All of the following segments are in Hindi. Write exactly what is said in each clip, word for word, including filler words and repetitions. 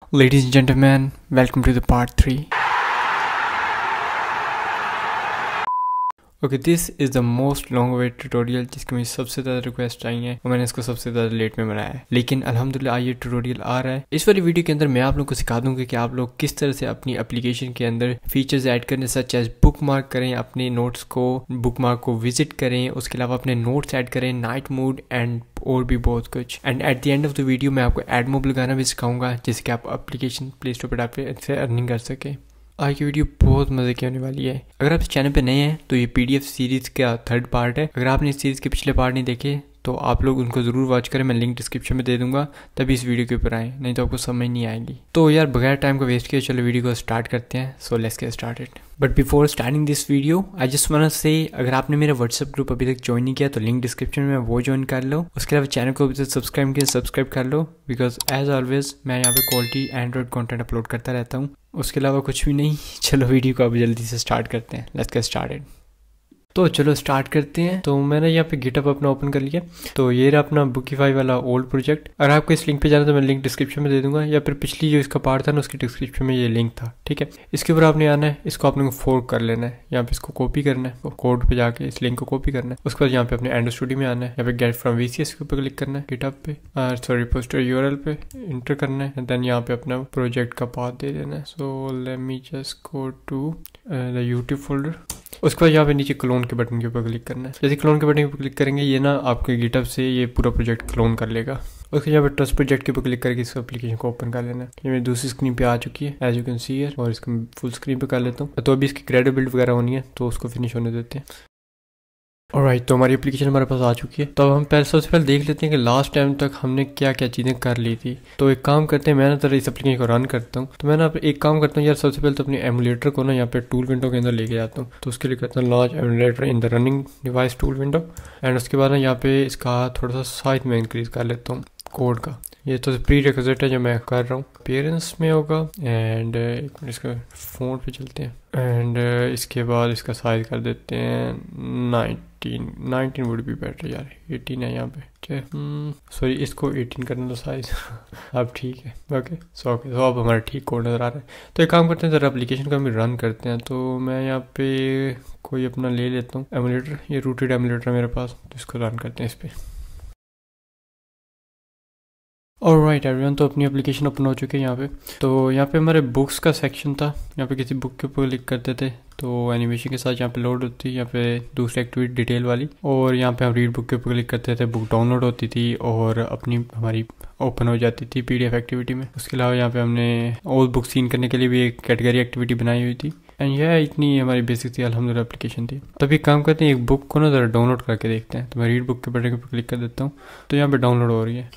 Ladies and gentlemen, welcome to the part three. Okay this is the most long awaited tutorial जिसकी मुझे सबसे ज़्यादा रिक्वेस्ट आई है और मैंने इसको सबसे ज़्यादा लेट में बनाया है, लेकिन अल्हम्दुलिल्लाह ये ट्यूटोरियल आ रहा है। इस वाली वीडियो के अंदर मैं आप लोगों को सिखा दूंगा कि आप लोग किस तरह से अपनी एप्लीकेशन के अंदर फीचर्स ऐड करने सच एज बुक मार्क करें, अपने नोट्स को बुक मार्क को विजिट करें, उसके अलावा अपने नोट्स ऐड करें, नाइट मोड एंड और भी बहुत कुछ। And at the end of the video मैं आपको एड मोब लगाना भी सिखाऊंगा जिससे कि आप एप्लीकेशन प्ले स्टोर पर आप से अर्निंग कर सकें। आज की वीडियो बहुत मज़े की होने वाली है। अगर आप इस चैनल पे नए हैं तो ये पीडीएफ सीरीज़ का थर्ड पार्ट है। अगर आपने इस सीरीज़ के पिछले पार्ट नहीं देखे तो आप लोग उनको ज़रूर वॉच करें, मैं लिंक डिस्क्रिप्शन में दे दूंगा, तभी इस वीडियो के ऊपर आए, नहीं तो आपको समझ नहीं आएगी। तो यार बगैर टाइम को वेस्ट किए चलो वीडियो को स्टार्ट करते हैं। So let's get started. But before starting this video I just want to say, अगर आपने मेरा व्हाट्सएप ग्रुप अभी तक ज्वाइन नहीं किया तो लिंक डिस्क्रिप्शन में वो ज्वाइन कर लो। उसके अलावा चैनल को अभी तक सब्सक्राइब किया सब्सक्राइब कर लो, बिकॉज एज ऑलवेज मैं यहाँ पे क्वालिटी एंड्रॉइड कंटेंट अपलोड करता रहता हूँ। उसके अलावा कुछ भी नहीं। चलो वीडियो को अब जल्दी से स्टार्ट करते हैं। Let's get started. तो चलो स्टार्ट करते हैं। तो मैंने यहाँ पे गिटअप अपना ओपन कर लिया। तो ये रहा अपना बुकीफाई वाला ओल्ड प्रोजेक्ट। अगर आपको इस लिंक पे जाना तो मैं लिंक डिस्क्रिप्शन में दे दूंगा, या फिर पिछली जो इसका पार्ट था ना उसकी डिस्क्रिप्शन में ये लिंक था, ठीक है। इसके ऊपर आपने आना है, इसको आपने को फोल्ड कर लेना है, यहाँ पे इसको कॉपी करना है, कोड पे जाके इस लिंक को कॉपी करना है। उसके बाद यहाँ पे अपने एंड्रॉइड स्टूडियो में आना है, यहाँ पे गेट फ्रॉम वीसीएस के ऊपर क्लिक करना है, गिटअप पे सॉरी पोस्टर यूआरएल पे इंटर करना है, देन यहाँ पे अपना प्रोजेक्ट का पाथ दे देना है। So let me just go to the YouTube folder. उसके बाद यहाँ पे नीचे क्लोन के बटन के ऊपर क्लिक करना है। जैसे क्लोन के बटन के ऊपर क्लिक करेंगे ये ना आपके गिटअप से ये पूरा प्रोजेक्ट क्लोन कर लेगा। उसके यहाँ पे ट्रस्ट प्रोजेक्ट के ऊपर क्लिक करके इस एप्लीकेशन को ओपन कर लेना है। ये मेरी दूसरी स्क्रीन पे आ चुकी है as you can see here, और इसको फुल स्क्रीन पे कर लेता हूँ। तो अभी इसकी क्रेडिट बिल्ड वगैरह होनी है तो उसको फिनिश होने देते हैं। ऑलराइट, तो हमारी एप्लीकेशन हमारे पास आ चुकी है। तो अब हम पहले सबसे पहले देख लेते हैं कि लास्ट टाइम तक हमने क्या क्या चीज़ें कर ली थी। तो एक काम करते हैं, मैं ना तरह इस एप्लीकेशन को रन करता हूँ। तो मैं ना एक काम करता हूँ यार, सबसे पहले तो अपने एमुलेटर को ना यहाँ पे टूल विंडो के अंदर लेके जाता हूँ। तो उसके लिए करता हूँ launch emulator in the running device tool window, and उसके बाद ना यहाँ पे इसका थोड़ा सा साइज में इंक्रीज कर लेता हूँ कोड का। ये तो प्री रिक्विजिट है जो मैं कर रहा हूँ, अपीयरेंस में होगा। एंड इसका फ़ोन पे चलते हैं, एंड इसके बाद इसका साइज कर देते हैं nineteen. Nineteen would be better यार, एटीन है यहाँ पे, ठीक है। सॉरी इसको एटीन करना तो साइज अब ठीक है। ओके सो ओके सो अब हमारा ठीक कोड नज़र आ रहा है। तो एक काम करते हैं, ज़रा एप्लीकेशन को हम रन करते हैं। तो मैं यहाँ पे कोई अपना ले लेता हूँ एमुलेटर, ये रूटेड एमुलेटर मेरे पास, तो इसको रन करते हैं इस पर। ऑलराइट एवरीवन, तो अपनी एप्लीकेशन ओपन हो चुकी है यहाँ पे। तो यहाँ पे हमारे बुक्स का सेक्शन था, यहाँ पे किसी बुक के ऊपर क्लिक करते थे तो एनिमेशन के साथ यहाँ पे लोड होती है, यहाँ पे दूसरी एक्टिविटी डिटेल वाली, और यहाँ पे हम रीड बुक के ऊपर क्लिक करते थे, बुक डाउनलोड होती थी और अपनी हमारी ओपन हो जाती थी पीडीएफ एक्टिविटी में। उसके अलावा यहाँ पे हमने ऑल बुक सीन करने के लिए भी एक कैटेगरी एक्टिविटी बनाई हुई थी। एंड यह इतनी हमारी बेसिक थी अल्हम्दुलिल्लाह एप्लीकेशन थी। तभी काम करते हैं, एक बुक को ना ज़रा डाउनलोड करके देखते हैं। तो मैं रीड बुक के बटन के ऊपर क्लिक कर देता हूँ, तो यहाँ पे डाउनलोड हो रही है।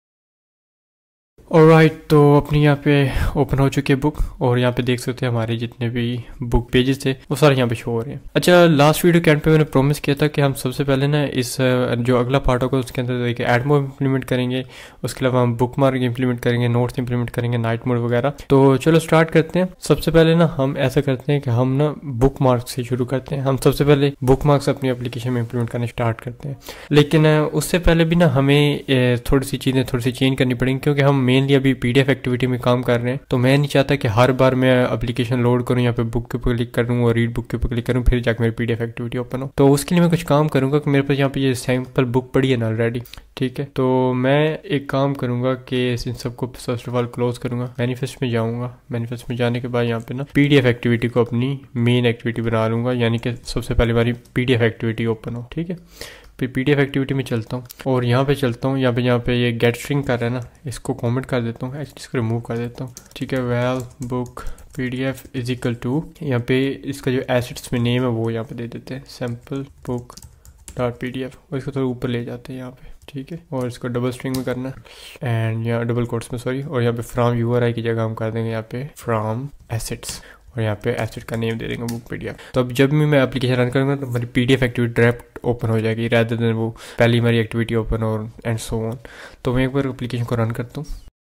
ऑलराइट right, तो अपनी यहाँ पे ओपन हो चुकी है बुक, और यहाँ पे देख सकते हैं हमारे जितने भी बुक पेजेस थे वो सारे यहाँ पे शो हो रहे हैं। अच्छा, लास्ट वीडियो के एंड पे मैंने प्रॉमिस किया था कि हम सबसे पहले ना इस जो अगला पार्ट होगा उसके अंदर देखिए एड मोड इंप्लीमेंट करेंगे, उसके अलावा हम बुक मार्क इंप्लीमेंट करेंगे, नोट्स इंप्लीमेंट करेंगे, नाइट मोड वगैरह। तो चलो स्टार्ट करते हैं। सबसे पहले ना हम ऐसा करते हैं कि हम ना बुक मार्क से शुरू करते हैं। हम सबसे पहले बुक मार्क्स अपनी एप्लीकेशन में इंप्लीमेंट करना स्टार्ट करते हैं, लेकिन उससे पहले भी ना हमें थोड़ी सी चीज़ें थोड़ी सी चेंज करनी पड़ेंगी, क्योंकि हम मेनली अभी पीडीएफ एक्टिविटी में काम कर रहे हैं। तो मैं नहीं चाहता कि हर बार मैं एप्लीकेशन लोड करूं, यहाँ पे बुक के ऊपर क्लिक करूं और रीड बुक के ऊपर क्लिक करूं फिर जाकर मेरी पीडीएफ एक्टिविटी ओपन हो। तो उसके लिए मैं कुछ काम करूंगा कि मेरे पास यहाँ पे ये सैंपल बुक पड़ी है ना ऑलरेडी, ठीक है। तो मैं एक काम करूंगा कि इन सबको फर्स्ट ऑफ ऑल क्लोज करूंगा, मैनिफेस्ट में जाऊंगा। मैनिफेस्ट में जाने के बाद यहाँ पे ना पीडीएफ एक्टिविटी को अपनी मेन एक्टिविटी बना लूंगा, यानी कि सबसे पहले हमारी पीडीएफ एक्टिविटी ओपन हो, ठीक है। फिर पीडीएफ एक्टिविटी में चलता हूँ और यहाँ पे चलता हूँ, यहाँ पे यहाँ पे ये गेट स्ट्रिंग कर रहा है ना, इसको कमेंट कर देता हूँ, इसको रिमूव कर देता हूँ, ठीक है। Val book PDF is equal to, यहाँ पे इसका जो एसेट्स में नेम है वो यहाँ पे दे देते हैं, sample book dot P D F, और इसको थोड़ा ऊपर ले जाते हैं यहाँ पे, ठीक है। और इसको डबल स्ट्रिंग में करना है, एंड यहाँ डबल कोट्स में सॉरी, और यहाँ पे फ्रॉम यूआरआई की जगह हम कर देंगे यहाँ पे फ्रॉम एसेट्स, और यहाँ पे एसेट का नेम दे देंगे बुक पीडीएफ। तो अब जब भी मैं एप्लीकेशन रन करूँगा तो हमारी पीडीएफ एक्टिविटी डायरेक्ट ओपन हो जाएगी, रादर देन वो पहली हमारी एक्टिविटी ओपन और एंड सो ऑन। तो मैं एक बार एप्लीकेशन को रन करता हूँ।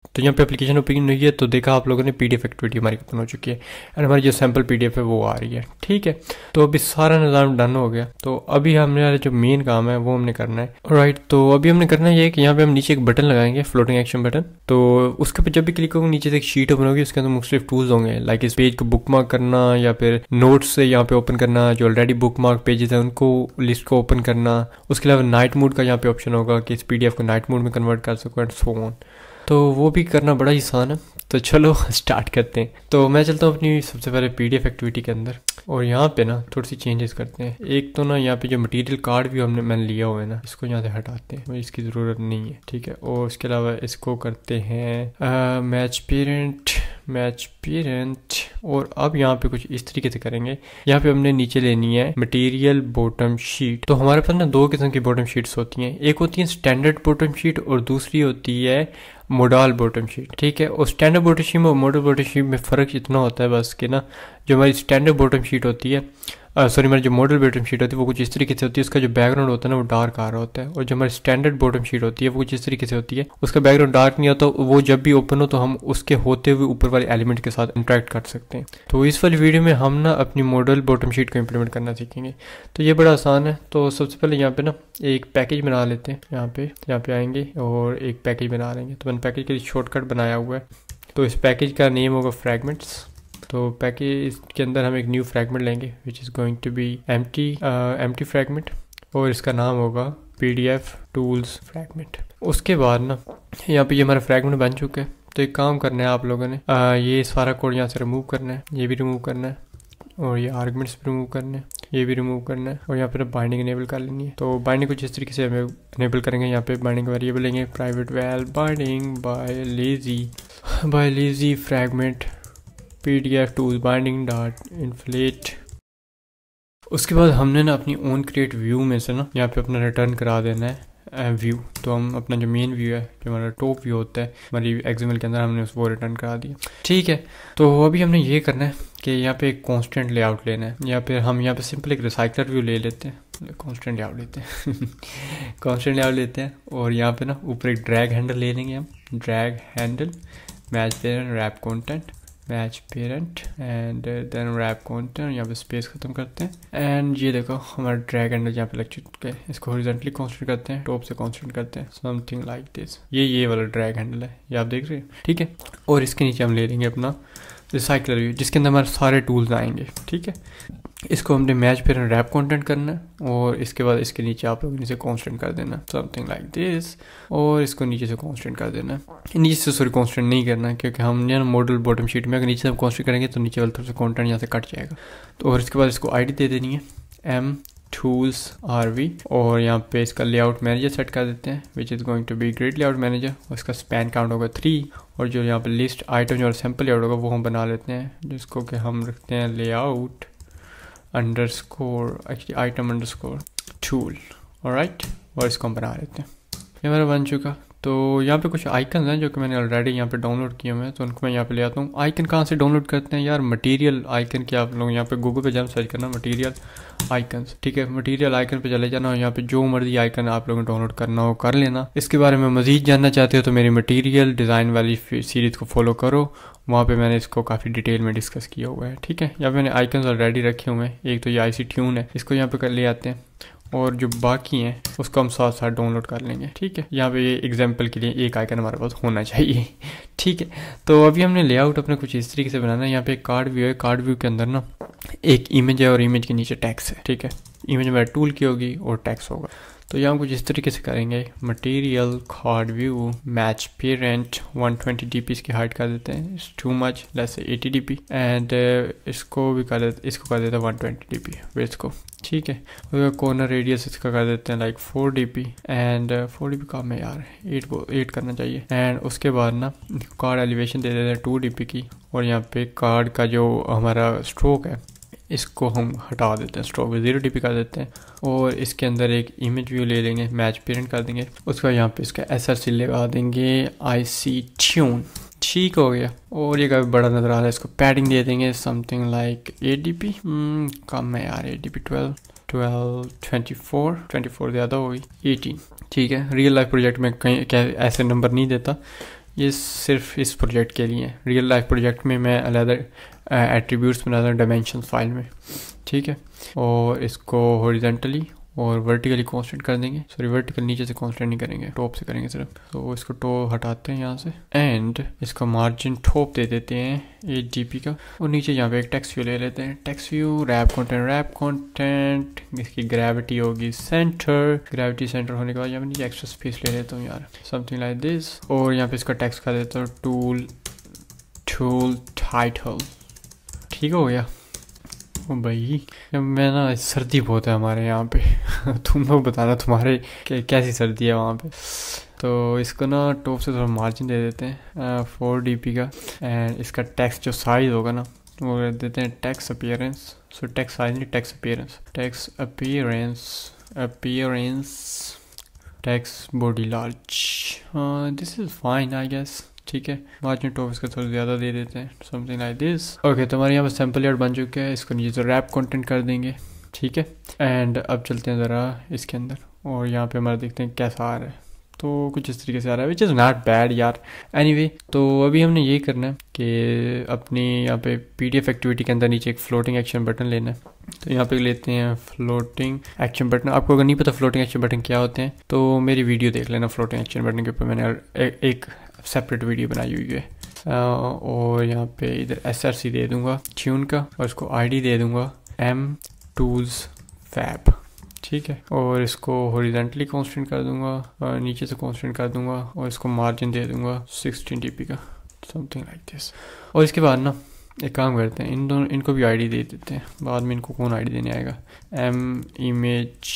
तो यहाँ पे एप्लीकेशन ओपन हुई है तो देखा आप लोगों ने पीडीएफ एक्टिविटी हमारी ओपन हो चुकी है एंड हमारी जो सैम्पल पीडीएफ है वो आ रही है। ठीक है, तो अभी सारा निज़ाम डन हो गया। तो अभी हमने जो मेन काम है वो हमने करना है। राइट, तो अभी हमने करना ये है कि यहाँ पे हम नीचे एक बटन लगाएंगे, फ्लोटिंग एक्शन बटन। तो उसके ऊपर जब भी क्लिक होगा नीचे से एक शीट ओपन होगी, उसके अंदर मुख्तलिफ टूल्स होंगे, लाइक इस पेज को बुक मार्क करना या फिर नोट्स से यहाँ पे ओपन करना, जो ऑलरेडी बुक मार्क पेजेस है उनको लिस्ट को ओपन करना। उसके अलावा नाइट मोड का यहाँ पे ऑप्शन होगा कि इस पीडीएफ को नाइट मोड में कन्वर्ट कर सको एंड सो ऑन। तो वो भी करना बड़ा ही आसान है। तो चलो स्टार्ट करते हैं। तो मैं चलता हूँ अपनी सबसे पहले पीडीएफ एक्टिविटी के अंदर और यहाँ पे ना थोड़ी सी चेंजेस करते हैं। एक तो ना यहाँ पे जो मटेरियल कार्ड भी हमने मैंने लिया हुआ है ना, इसको यहाँ से हटाते हैं, इसकी ज़रूरत नहीं है। ठीक है, और इसके अलावा इसको करते हैं मैच पेरेंट, मैच पेरेंट। और अब यहाँ पे कुछ इस तरीके से करेंगे। यहाँ पे हमने नीचे लेनी है मटेरियल बॉटम शीट। तो हमारे पास ना दो किस्म की बॉटम शीट्स होती हैं, एक होती है स्टैंडर्ड बॉटम शीट और दूसरी होती है मॉडल बॉटम शीट। ठीक है, और स्टैंडर्ड बॉटम शीट में और मॉडल बॉटम शीट में फ़र्क इतना होता है बस कि ना, जो हमारी स्टैंडर्ड बॉटम शीट होती है, सॉरी हमारी जो मॉडल बॉटम शीट होती है वो कुछ इस तरीके से होती है, उसका जो बैकग्राउंड होता है ना वो डार्क आ रहा होता है। और जो हमारी स्टैंडर्ड बॉटम शीट होती है वो कुछ इस तरीके से होती है, उसका बैकग्राउंड डार्क नहीं होता, वो जब भी ओपन हो तो हम उसके होते हुए ऊपर वाले एलिमेंट के साथ इंटरेक्ट कर सकते हैं। तो इस वाली वीडियो में हम ना अपनी मॉडल बॉटम शीट को इम्प्लीमेंट करना सीखेंगे। तो ये बड़ा आसान है। तो सबसे पहले यहाँ पे ना एक पैकेज बना लेते हैं। यहाँ पे यहाँ पे आएंगे और एक पैकेज बना लेंगे। तो मैंने पैकेज के लिए शॉर्टकट बनाया हुआ है। तो इस पैकेज का नेम होगा फ्रैगमेंट्स। तो पैकेज के अंदर हम एक न्यू फ्रैगमेंट लेंगे which is going to be empty empty fragment और इसका नाम होगा पीडीएफ टूल्स फ्रैगमेंट। उसके बाद ना यहाँ पे ये हमारा फ्रैगमेंट बन चुका है। तो एक काम करना है आप लोगों ने, आ, ये सारा कोड यहाँ से रिमूव करना है, ये भी रिमूव करना है और ये आर्गुमेंट्स भी रिमूव करने हैं, ये भी रिमूव करना है और यहाँ पर बाइंडिंग इनेबल कर लेनी है। तो बाइंडिंग कुछ इस तरीके से हमें इनेबल करेंगे। यहाँ पे बाइंडिंग वेरिएबल लेंगे private val binding by lazy by lazy fragment PDF tool binding dot inflate. उसके बाद हमने ना अपनी ओन क्रिएट व्यू में से ना यहाँ पे अपना रिटर्न करा देना है व्यू। तो हम अपना जो मेन व्यू है, जो हमारा टॉप व्यू होता है हमारी एक्सएमएल के अंदर, हमने उसको रिटर्न करा दिया। ठीक है, तो अभी हमने ये करना है कि यहाँ पे एक कॉन्स्टेंट लेआउट लेना है, या फिर हम यहाँ पे सिंपल एक रिसाइकलर व्यू ले लेते हैं, कॉन्स्टेंट लेआउट लेते हैं कॉन्स्टेंट लेआउट लेते हैं और यहाँ पे ना ऊपर एक ड्रैग हैंडल ले लेंगे हम, drag handle match parent wrap content match parent and then wrap content. यहाँ पे स्पेस खत्म करते हैं एंड ये देखो हमारा ड्रैग हैंडल यहाँ पे लग चुका है। इसको हॉरिजॉन्टली कांस्टेंट करते हैं, टॉप से कांस्टेंट करते हैं, समथिंग लाइक दिस। ये ये वाला ड्रैग हैंडल है, ये आप देख रहे हैं। ठीक है, और इसके नीचे हम ले लेंगे अपना रिसाइकलर व्यू जिसके अंदर हमारे सारे टूल्स आएंगे। ठीक है, इसको हमने मैच फिर रैप कंटेंट करना है और इसके बाद इसके नीचे आप लोग इसे कांस्टेंट कर देना, समथिंग लाइक दिस, और इसको नीचे से कांस्टेंट कर देना है। नीचे से सॉरी कांस्टेंट नहीं करना है क्योंकि हमने मॉडल बॉटम शीट में अगर नीचे से हम कांस्टेंट करेंगे तो नीचे वाली तरफ से कंटेंट यहाँ से कट जाएगा। तो और इसके बाद इसको आईडी दे देनी है एम टूल्स आर वी और यहाँ पे इसका लेआउट मैनेजर सेट कर देते हैं which is going to be grid layout manager और इसका स्पैन काउंट होगा थ्री। और जो यहाँ पे लिस्ट आइटम और सैम्पल लेआउट होगा वो हम बना लेते हैं, जिसको कि हम रखते हैं layout underscore actually item underscore tool. Alright, और इसको हम बना लेते हैं। ये मेरा बन चुका। तो यहाँ पे कुछ आइकन हैं जो कि मैंने ऑलरेडी यहाँ पे डाउनलोड किए हुए हैं, तो उनको मैं यहाँ पे ले आता हूँ। आइकन कहाँ से डाउनलोड करते हैं यार? मटेरियल आइकन के आप लोग यहाँ पे गूगल पे जाना, सर्च करना मटेरियल आइकन्स। ठीक है, मटेरियल आइकन पे चले जाना और यहाँ पे जो मर्जी आइकन आप लोगों ने डाउनलोड करना हो कर लेना। इसके बारे में मजीद जानना चाहते हो तो मेरी मटेरियल डिज़ाइन वाली सीरीज़ को फॉलो करो, वहाँ पे मैंने इसको काफ़ी डिटेल में डिस्कस किया हुआ है। ठीक है, यहाँ पे मैंने आइकन्स ऑलरेडी रखे हुए हैं। एक तो ये आई सी ट्यून है, इसको यहाँ पे कर ले आते हैं और जो बाकी हैं उसको हम साथ साथ डाउनलोड कर लेंगे। ठीक है, यहाँ पे ये एग्जांपल के लिए एक आइकन हमारे पास होना चाहिए। ठीक है, तो अभी हमने लेआउट अपने कुछ इस तरीके से बनाना है। यहाँ पे एक कार्ड व्यू है, कार्ड व्यू के अंदर ना एक इमेज है और इमेज के नीचे टैक्स है। ठीक है, इमेज मेरा टूल की होगी और टैक्स होगा। तो यहाँ कुछ इस तरीके से करेंगे, material card view match parent one twenty D P इसकी हाइट कर देते हैं, it's too much, let's say eighty D P and इसको भी कर देते इसको कर देते हैं one twenty D P weights को। ठीक है, और कॉर्नर रेडियस इसका कर देते हैं like four D P and four D P कम है यार, एट एट करना चाहिए। एंड उसके बाद ना कार्ड एलिवेशन दे देते हैं टू डी पी की और यहाँ पे कार्ड का जो हमारा स्ट्रोक है इसको हम हटा देते हैं, स्ट्रोक जीरो डी पी कर देते हैं और इसके अंदर एक इमेज व्यू ले लेंगे, मैच पेरेंट कर देंगे। उसके बाद यहाँ पे इसका एस आर सी लगा देंगे आई सी ट्यून। ठीक हो गया, और ये काफ़ी बड़ा नजर आ रहा है, इसको पैडिंग दे देंगे something like eight D P, कम है यार, eight D P twelve twelve twenty four twenty four ज़्यादा होगी, एटीन। ठीक है, रियल लाइफ प्रोजेक्ट में कहीं क्या ऐसे नंबर नहीं देता, ये सिर्फ इस प्रोजेक्ट के लिए है। रियल लाइफ प्रोजेक्ट में मैं अलग एट्रीब्यूट्स बनाता हूँ डायमेंशन फाइल में, ठीक है। और इसको हॉरिजॉन्टली और वर्टिकली कांस्टेंट कर देंगे, सॉरी वर्टिकल नीचे से कांस्टेंट नहीं करेंगे, टॉप से करेंगे सिर्फ। तो इसको टो हटाते हैं यहाँ से एंड इसका मार्जिन टॉप दे देते हैं एट जी बी का। और नीचे यहाँ पे एक टेक्स्ट व्यू ले लेते हैं, text view wrap content, wrap content इसकी ग्रेविटी होगी सेंटर, ग्रेविटी सेंटर होने के बाद यहाँ पे नीचे एक्स्ट्रा स्पेस ले लेता हूँ यार, समथिंग लाइक दिस। और यहाँ पे इसका टेक्स्ट कर देता हूँ टूल टूल टाइटल, ठीक हो गया। ओ भाई मैं ना, सर्दी बहुत है हमारे यहाँ पे तुम लोग बताना तुम्हारे कैसी सर्दी है वहाँ पे। तो इसको ना टॉप से थोड़ा मार्जिन दे देते हैं फोर डी पी का एंड इसका टेक्स्ट जो साइज होगा ना वो दे देते हैं text appearance, so text size नहीं text appearance, text appearance appearance text body large, this is fine I guess, ठीक है। मार्जिन टॉप इसका थोड़ा ज़्यादा दे देते हैं, समथिंग लाइक दिस। ओके तो हमारे यहाँ पर सैम्पल यार्ड बन चुका है, इसको नीचे से रैप कंटेंट कर देंगे, ठीक है। एंड अब चलते हैं ज़रा इसके अंदर और यहाँ पे हमारा देखते हैं कैसा आ रहा है। तो कुछ इस तरीके से आ रहा है विच इज़ नॉट बैड यार। एनीवे तो अभी हमने ये करना है कि अपनी यहाँ पे पीडीएफ एक्टिविटी के अंदर नीचे एक फ्लोटिंग एक्शन बटन लेना है। तो यहाँ पे लेते हैं फ्लोटिंग एक्शन बटन। आपको अगर नहीं पता फ्लोटिंग एक्शन बटन क्या होते हैं तो मेरी वीडियो देख लेना फ्लोटिंग एक्शन बटन के ऊपर, मैंने ए, एक सेपरेट वीडियो बनाई हुई है। और यहाँ पे इधर एस आर सी दे दूंगा ट्यून का और इसको आईडी दे दूंगा एम टूल्स फैब, ठीक है। और इसको हॉरिजॉन्टली कांस्टेंट कर दूंगा और नीचे से कांस्टेंट कर दूंगा और इसको मार्जिन दे दूंगा सिक्सटीन डी पी का, समथिंग लाइक दिस। और इसके बाद ना एक काम करते हैं, इन दोनों इनको भी आईडी दे देते हैं, बाद में इनको कौन आईडी देने आएगा, M image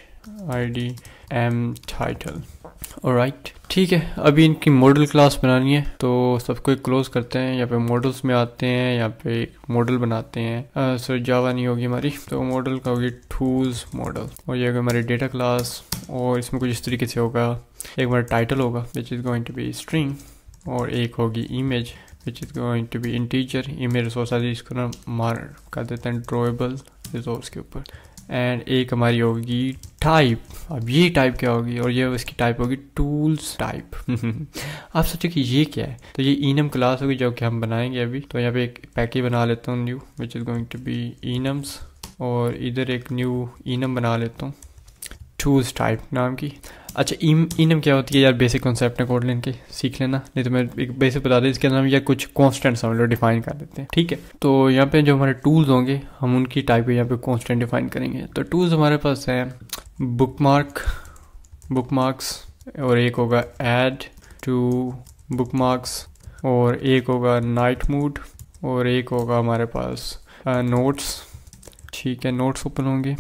ID M title, alright ठीक है। अभी इनकी मॉडल क्लास बनानी है तो सबको क्लोज करते हैं, यहाँ पे मॉडल्स में आते हैं, यहाँ पे मॉडल बनाते हैं। सर जावा नहीं होगी हमारी तो मॉडल का होगी टूल्स मॉडल, और ये होगा हमारी डेटा क्लास। और इसमें कुछ इस तरीके से होगा, एक हमारा टाइटल होगा which is going to be string, और एक होगी image which is going to be integer. Image resource आदि इसको ना मार कर देते हैं ड्रॉएबल रिसोर्स के ऊपर। एंड एक हमारी होगी टाइप, अब ये टाइप क्या होगी, और ये इसकी टाइप होगी टूल्स टाइप आप सोचो कि ये क्या है, तो ये इनम क्लास होगी जो कि हम बनाएंगे अभी। तो यहाँ पे एक पैकेज बना लेता हूँ new which is going to be enums, और इधर एक न्यू इनम बना लेता हूँ टूल्स टाइप नाम की। अच्छा इम इनम क्या होती है यार, बेसिक कॉन्सेप्ट है कोडलेन के, सीख लेना, नहीं तो मैं एक बेसिक बता दें इसके अंदर हम या कुछ कॉन्स्टेंट्स हम लोग डिफाइन कर देते हैं, ठीक है। तो यहाँ पे जो हमारे टूल्स होंगे हम उनकी टाइप यहाँ पे कॉन्स्टेंट डिफाइन करेंगे। तो टूल्स हमारे पास हैं बुकमार्क बुकमार्क्स, और एक होगा ऐड टू बुकमार्क्स, और एक होगा नाइट मूड, और एक होगा हमारे पास नोट्स, ठीक है, नोट्स ओपन होंगे।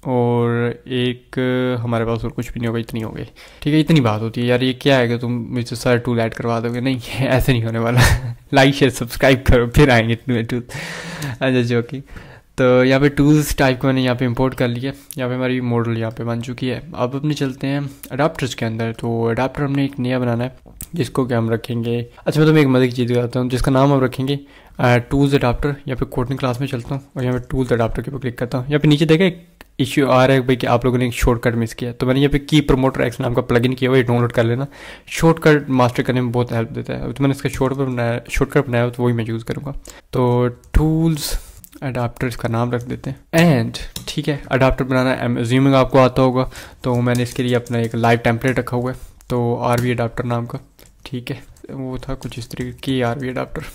और एक हमारे पास और कुछ भी नहीं होगा, इतनी हो गई, ठीक है। इतनी बात होती है यार, ये क्या है कि तुम मुझे सारे टूल ऐड करवा दोगे, नहीं ऐसे नहीं होने वाला लाइक शेयर सब्सक्राइब करो फिर आएंगे इतने टूल, अच्छा जो कि। तो यहाँ पे टूल्स टाइप को मैंने यहाँ पे इंपोर्ट कर लिया, यहाँ पे हमारी मॉडल यहाँ पे बन चुकी है। अब अपने चलते हैं अडाप्टर्स के अंदर। तो अडाप्टर हमने एक नया बनाना है जिसको क्या हम रखेंगे, अच्छा मैं तुम्हें एक मदद की चीज़ बताता हूँ जिसका नाम हम रखेंगे टूल्स अडाप्टर। यहाँ पे कोडिंग क्लास में चलता हूँ और यहाँ पे टूल्स अडाप्टर के ऊपर क्लिक करता हूँ। यहाँ पे नीचे देखें इश्यू आ रहा है भाई कि आप लोगों ने एक शॉर्टकट मिस किया, तो मैंने यहाँ पे की प्रमोटर एक्स नाम का प्लगइन किया हुआ, ये डाउनलोड कर लेना, शॉर्टकट मास्टर करने में बहुत हेल्प देता है। तो मैंने इसका शॉर्टकट बनाया शॉर्टकट बनाया तो वही मैं यूज़ करूँगा। तो टूल्स अडाप्टर इसका नाम रख देते हैं एंड ठीक है। अडाप्टर बनाना एज्यूमिंग आपको आता होगा, तो मैंने इसके लिए अपना एक लाइव टेम्पलेट रखा हुआ है, तो आर वी अडाप्टर नाम का, ठीक है, वो था कुछ इस तरीके की आर वी अडाप्टर।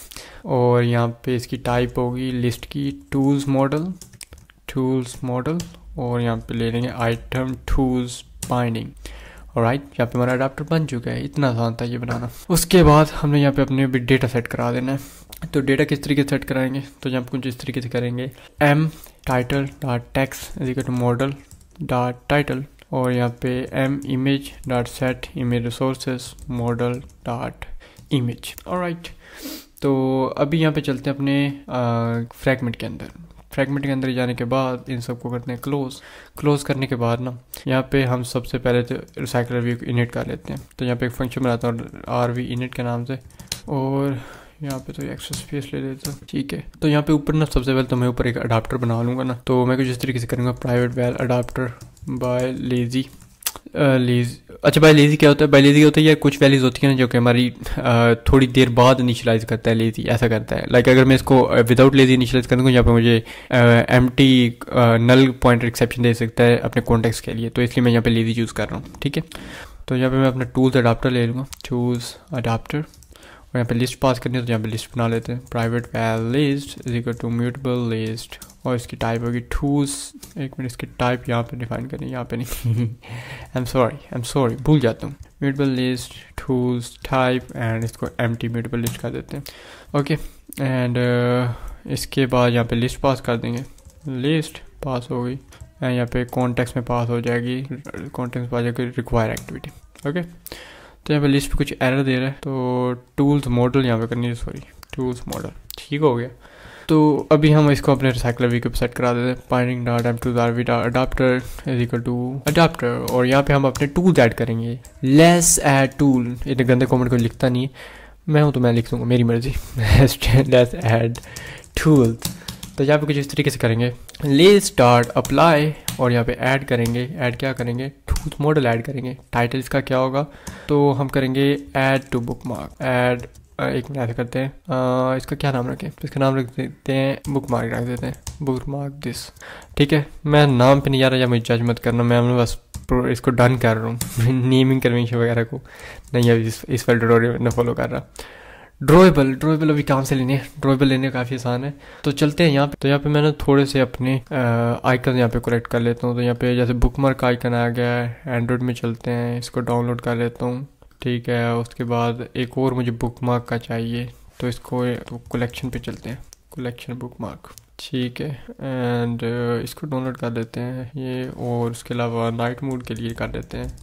और यहाँ पे इसकी टाइप होगी लिस्ट की टूल्स मॉडल टूल्स मॉडल, और यहाँ पे ले लेंगे आइटम टूल्स बाइंडिंग, ऑलराइट। यहाँ पे हमारा अडाप्टर बन चुका है, इतना आसान था ये बनाना। उसके बाद हमने यहाँ पे अपने भी डेटा सेट करा देना है। तो डेटा किस तरीके से सेट कराएंगे, तो यहाँ पे कुछ इस तरीके से करेंगे, M title dot text is equal to model dot title, और यहाँ पे M image dot set image resources model dot image, alright. तो अभी यहाँ पे चलते हैं अपने फ्रैगमेंट के अंदर। फ्रैगमेंट के अंदर जाने के बाद इन सबको करते हैं क्लोज। क्लोज करने के बाद ना यहाँ पे हम सबसे पहले तो रिसाइकलर व्यू इनिट कर लेते हैं। तो यहाँ पे एक फंक्शन बनाता हूँ आर वी इनिट के नाम से, और यहाँ पे तो एक्स्ट्रा स्पेस ले लेता हूँ, ठीक है। तो यहाँ पे ऊपर ना सबसे पहले तो मैं ऊपर एक अडाप्टर बना लूँगा ना, तो मैं कुछ इस तरीके से करूँगा private val adapter by lazy, lazy, अच्छा बाय लेजी क्या होता है? बाय लेजी होता है या कुछ वैल्यूज होती है ना जो कि हमारी uh, थोड़ी देर बाद इनिशियलाइज करता है, लेजी ऐसा करता है। लाइक like, अगर मैं इसको विदाउट लेजी इनिशियलाइज कर दूँगा यहाँ पे मुझे M T null pointer exception दे सकता है अपने कॉन्टेक्स्ट के लिए, तो इसलिए मैं यहाँ पे लेजी यूज़ कर रहा हूँ। ठीक है, तो यहाँ पे मैं अपना टूल्स अडाप्टर ले लूँगा, चूज अडाप्टर, और यहाँ पे लिस्ट पास करनी है तो यहाँ पे लिस्ट बना लेते हैं, private val list is equal to mutable list, और इसकी टाइप होगी टूल्स। एक मिनट, इसकी टाइप यहाँ पे डिफाइन करनी है, यहाँ पे नहीं। I am sorry I am sorry भूल जाता हूँ। Mutable list tools type and इसको एम टी म्यूटेबल लिस्ट कर देते हैं। ओके, एंड इसके बाद यहाँ पे लिस्ट पास कर देंगे, लिस्ट पास हो गई, एंड यहाँ पे कॉन्टेक्स्ट में पास हो जाएगी, कॉन्टेक्स्ट में पास हो जाएगी रिक्वायर एक्टिविटी। ओके, तो यहाँ पे लिस्ट पे कुछ एरर दे रहा है, तो टूल्स मॉडल यहाँ पे करनी है, सॉरी टूल्स मॉडल, ठीक हो गया। तो अभी हम इसको अपने रिसाइकलर वी के पे सेट करा देते हैं, binding dot M two V dot adapter is equal to adapter, और यहाँ पे हम अपने टूल्स ऐड करेंगे। लेस ऐड टूल, इतने गंदे कमेंट कोई लिखता नहीं है, मैं हूँ तो मैं लिख दूँगा, मेरी मर्जी। लेस ऐड टूल्स, तो यहाँ पे कुछ इस तरीके से करेंगे, ले स्टार्ट अप्लाई, और यहाँ पे ऐड करेंगे, ऐड क्या करेंगे, टूल्स मॉडल ऐड करेंगे। टाइटल इसका क्या होगा, तो हम करेंगे add to bookmark, add, एक मिनट ऐसा करते हैं, आ, इसका क्या नाम रखें, इसका नाम रख देते हैं बुक मार्क, रख देते हैं बुक मार्क दिस। ठीक है, मैं नाम पे नहीं जा रहा, या मुझे जज मत करना, मैं बस इसको डन कर रहा हूँ। नेमिंग कन्वेंशन वगैरह को नहीं अभी इस, इस वाले ट्यूटोरियल में फॉलो कर रहा। ड्रॉएबल, ड्रॉएबल अभी कहाँ से लेने हैं, ड्रॉएबल लेने काफ़ी आसान है, तो चलते हैं यहाँ पे। तो यहाँ पे मैंने थोड़े से अपने आइकन यहाँ पे कलेक्ट कर लेता हूँ, तो यहाँ पे जैसे बुक मार्क आइकन आ गया है, एंड्रॉइड में चलते हैं, इसको डाउनलोड कर लेता हूँ। ठीक है, उसके बाद एक और मुझे बुक मार्क का चाहिए, तो इसको तो कलेक्शन पे चलते हैं, कलेक्शन बुक मार्क। ठीक है, एंड इसको डाउनलोड कर देते हैं ये, और उसके अलावा नाइट मोड के लिए कर देते हैं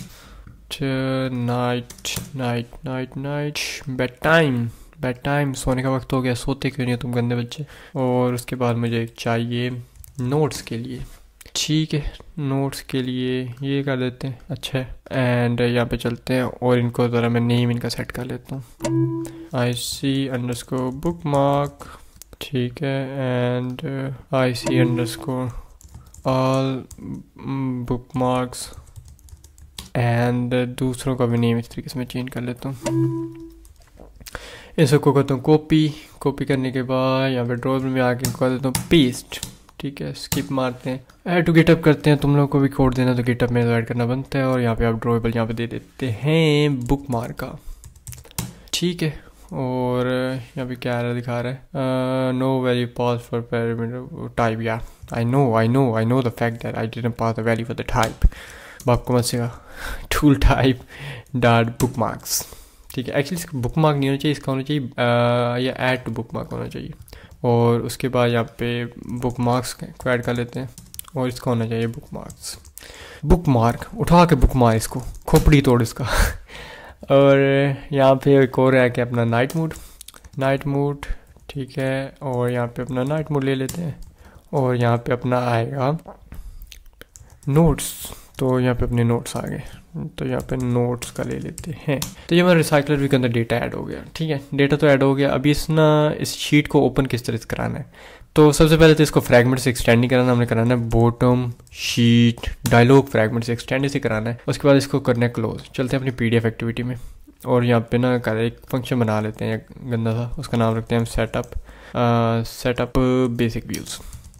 night night night night bedtime, bedtime, सोने का वक्त हो गया, सोते क्यों नहीं हो तुम गंदे बच्चे। और उसके बाद मुझे चाहिए नोट्स के लिए, ठीक है नोट्स के लिए ये कर देते हैं, अच्छा है। एंड यहाँ पे चलते हैं और इनको ज़रा मैं नेम इनका सेट कर लेता हूँ, I C underscore bookmark, ठीक है, and I C underscore all bookmarks, and दूसरों का भी नेम इस तरीके से मैं चेंज कर लेता हूँ। इन सबको करता हूँ कॉपी, कॉपी करने के बाद यहाँ पे ड्रॉअर में आके कर देता हूँ पेस्ट, ठीक है, स्किप मारते हैं, ऐड टू गिटअप करते हैं। तुम लोगों को भी कोड देना तो गिटअप में ऐड करना बनता है, और यहाँ पे आप ड्रॉएबल यहाँ पे दे देते हैं बुक मार्क का, ठीक है। और यहाँ पे क्या एरर दिखा रहा है, no value pass for parameter type, या I know I know I know the fact that I didn't pass the value for the type, बाप को मत सिखा, tool type dot bookmarks, ठीक है। एक्चुअली इसका बुक मार्क नहीं होना चाहिए, इसका होना चाहिए uh, या ऐड टू बुक मार्क होना चाहिए। और उसके बाद यहाँ पे बुक मार्क्स को ऐड कर लेते हैं, और इसका होना चाहिए बुक मार्क्स, बुक मार्क उठा के बुक मार्क, इसको खोपड़ी तोड़ इसका। और यहाँ पे एक और है कि अपना नाइट मोड, नाइट मोड, ठीक है, और यहाँ पे अपना नाइट मोड ले लेते हैं, और यहाँ पे अपना आएगा नोट्स, तो यहाँ पे अपने नोट्स आ गए, तो यहाँ पे नोट्स का ले लेते हैं। तो ये हमारा रिसाइकलर वी के अंदर डेटा ऐड हो गया, ठीक है, डेटा तो ऐड हो गया। अभी इस ना इस शीट को ओपन किस तरह से कराना है, तो सबसे पहले तो इसको फ्रैगमेंट से एक्सटेंड नहीं कराना, हमने कराना है बॉटम शीट डायलॉग फ्रैगमेंट से एक्सटेंड से कराना है। उसके बाद इसको करना है क्लोज। चलते हैं अपनी पीडीएफ एक्टिविटी में, और यहाँ पे ना कर एक फंक्शन बना लेते हैं गंदा सा, उसका नाम रखते हैं हम सेटअप, सेटअप बेसिक व्यूज़,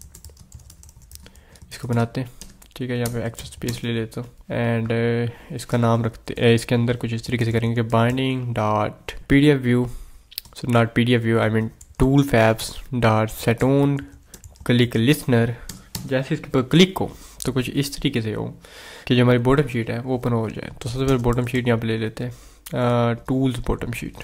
इसको बनाते हैं, ठीक है। यहाँ पे एक्स्ट्रा स्पेस ले लेता हूँ, एंड uh, इसका नाम रखते हैं, इसके अंदर कुछ इस तरीके से करेंगे कि binding dot P D F view, so not P D F view I mean tool fabs dot set on click listener. जैसे इसके ऊपर क्लिक हो तो कुछ इस तरीके से हो कि जो हमारी बॉटम शीट है वो ओपन हो जाए। तो सबसे पहले बॉटम शीट यहाँ पे ले लेते हैं, tools bottom sheet,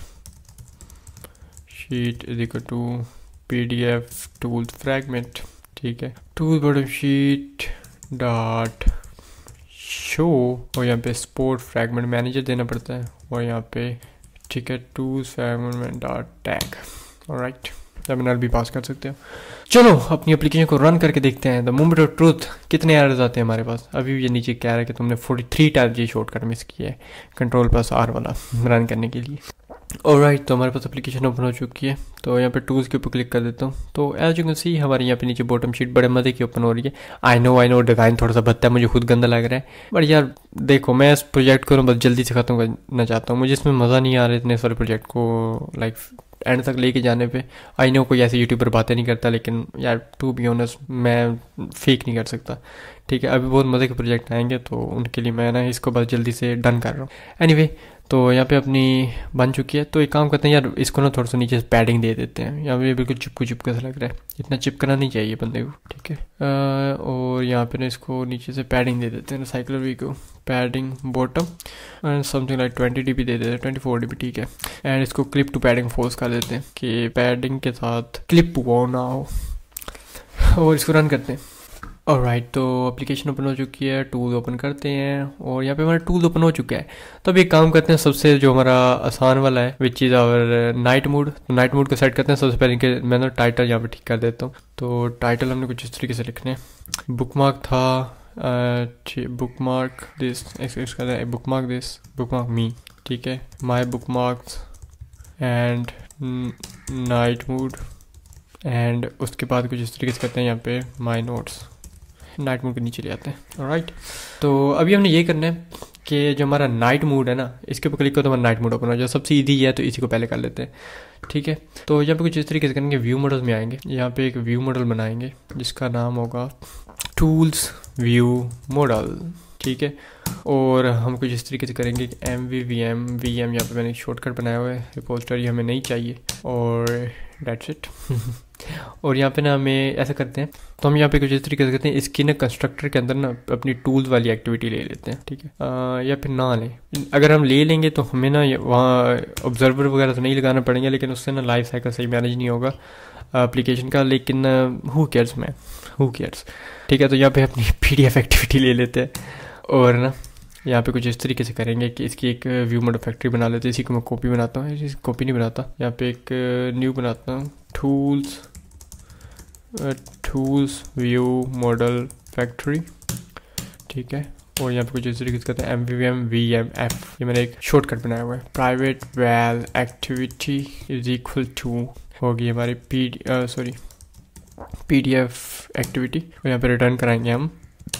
sheet is equal to P D F tools fragment, ठीक है, tool bottom sheet dot show, और यहाँ पे स्पोर्ट फ्रैगमेंट मैनेजर देना पड़ता है, और यहाँ पे ठीक है tools fragment dot tag, alright, terminal भी पास कर सकते हो। चलो अपनी एप्लीकेशन को रन करके देखते हैं द मोमेंट ऑफ ट्रूथ कितने एरर्स आते हैं हमारे पास। अभी भी ये नीचे कह रहा है कि तुमने फोर्टी थ्री टाइम ये शॉर्टकट मिस किया है, कंट्रोल प्लस आर वाला रन करने के लिए। ऑलराइट, तो हमारे पास एप्लीकेशन ओपन हो चुकी है। तो यहाँ पे टूल्स के ऊपर क्लिक कर देता हूँ। तो एज यू कैन सी हमारे यहाँ पे नीचे बॉटम शीट बड़े मज़े की ओपन हो रही है। I know I know design थोड़ा सा भद्दा है, मुझे खुद गंदा लग रहा है, बट यार देखो मैं इस प्रोजेक्ट को बस जल्दी से ख़त्म करना चाहता हूँ। मुझे इसमें मज़ा नहीं आ रहा है इतने सारे प्रोजेक्ट को लाइक एंड तक लेके जाने पे। आई नो कोई ऐसे यूट्यूबर बातें नहीं करता, लेकिन यार टू बी ऑनेस्ट मैं फेक नहीं कर सकता। ठीक है, अभी बहुत मज़े के प्रोजेक्ट आएंगे तो उनके लिए मैं ना इसको बस जल्दी से डन कर रहा हूँ। एनीवे तो यहाँ पे अपनी बन चुकी है। तो एक काम करते हैं यार, इसको ना थोड़ा सा नीचे से पैडिंग दे देते हैं। यहाँ पे बिल्कुल चिपकू चिपका सा लग रहा है, इतना चिपकना नहीं चाहिए बंदे को। ठीक है, और यहाँ पे ना इसको नीचे से पैडिंग दे देते हैं साइक्लर वी को, padding bottom and something like twenty D P दे देते हैं, ट्वेंटी फोर डी बी। ठीक है, एंड इसको क्लिप टू पैडिंग फोर्स कर देते हैं कि पैडिंग के साथ क्लिप वो ना हो, और इसको रन करते हैं। ऑलराइट, तो एप्लीकेशन ओपन हो चुकी है, टूल ओपन करते हैं और यहाँ पे हमारा टूल ओपन हो चुका है। तो अब एक काम करते हैं, सबसे जो हमारा आसान वाला है which is our night mode. Night mode को सेट करते हैं। सबसे पहले कि मैं ना टाइटल यहाँ पे ठीक कर देता हूँ। तो टाइटल हमने कुछ इस तरीके से लिखने हैं। बुकमार्क था, bookmark this, bookmark this, bookmark me. ठीक है, my bookmarks and night mode, and उसके बाद कुछ इस तरीके से करते हैं यहाँ पे माई नोट्स, नाइट मोड के नीचे ले आते हैं। ऑलराइट, तो अभी हमने ये करना है कि जो हमारा नाइट मोड है ना, इसके ऊपर क्लिक करो तो हमारा नाइट मोड ओपन हो जाए। सबसे ईजी है तो इसी को पहले कर लेते हैं। ठीक है, तो यहाँ पे कुछ इस तरीके से करेंगे, व्यू मॉडल्स में आएंगे। यहाँ पे एक व्यू मॉडल बनाएंगे जिसका नाम होगा टूल्स व्यू मॉडल। ठीक है, और हम कुछ इस तरीके से करेंगे कि M V V M V M यहाँ पे मैंने एक शॉर्टकट बनाया हुआ है, रिपोजिटरी हमें नहीं चाहिए, और डेट्स इट। और यहाँ पे ना हमें ऐसा करते हैं, तो हम यहाँ पे कुछ इस तरीके से करते हैं, इसकी ना कंस्ट्रक्टर के अंदर ना अपनी टूल्स वाली एक्टिविटी ले लेते हैं। ठीक है, या फिर ना लें, अगर हम ले लेंगे तो हमें ना वहाँ ऑब्जर्वर वगैरह तो नहीं लगाना पड़ेंगे, लेकिन उससे ना लाइफ साइकिल सही मैनेज नहीं होगा एप्लीकेशन का। लेकिन who cares man, who cares. ठीक है, तो यहाँ पे अपनी पी डी एफ एक्टिविटी ले लेते हैं और ना यहाँ पे कुछ इस तरीके से करेंगे कि इसकी एक व्यू मॉडल फैक्ट्री बना लेते हैं। इसी को मैं कॉपी बनाता हूँ, इसी कॉपी नहीं बनाता, यहाँ पे एक न्यू बनाता हूँ, tools tools view model factory. ठीक है, और यहाँ पे कुछ इस तरीके से करते हैं M V V M V M F. ये मैंने एक शॉर्टकट बनाया हुआ है, private val activity is equal to होगी हमारी P sorry P D F activity, और यहाँ पे रिटर्न कराएंगे हम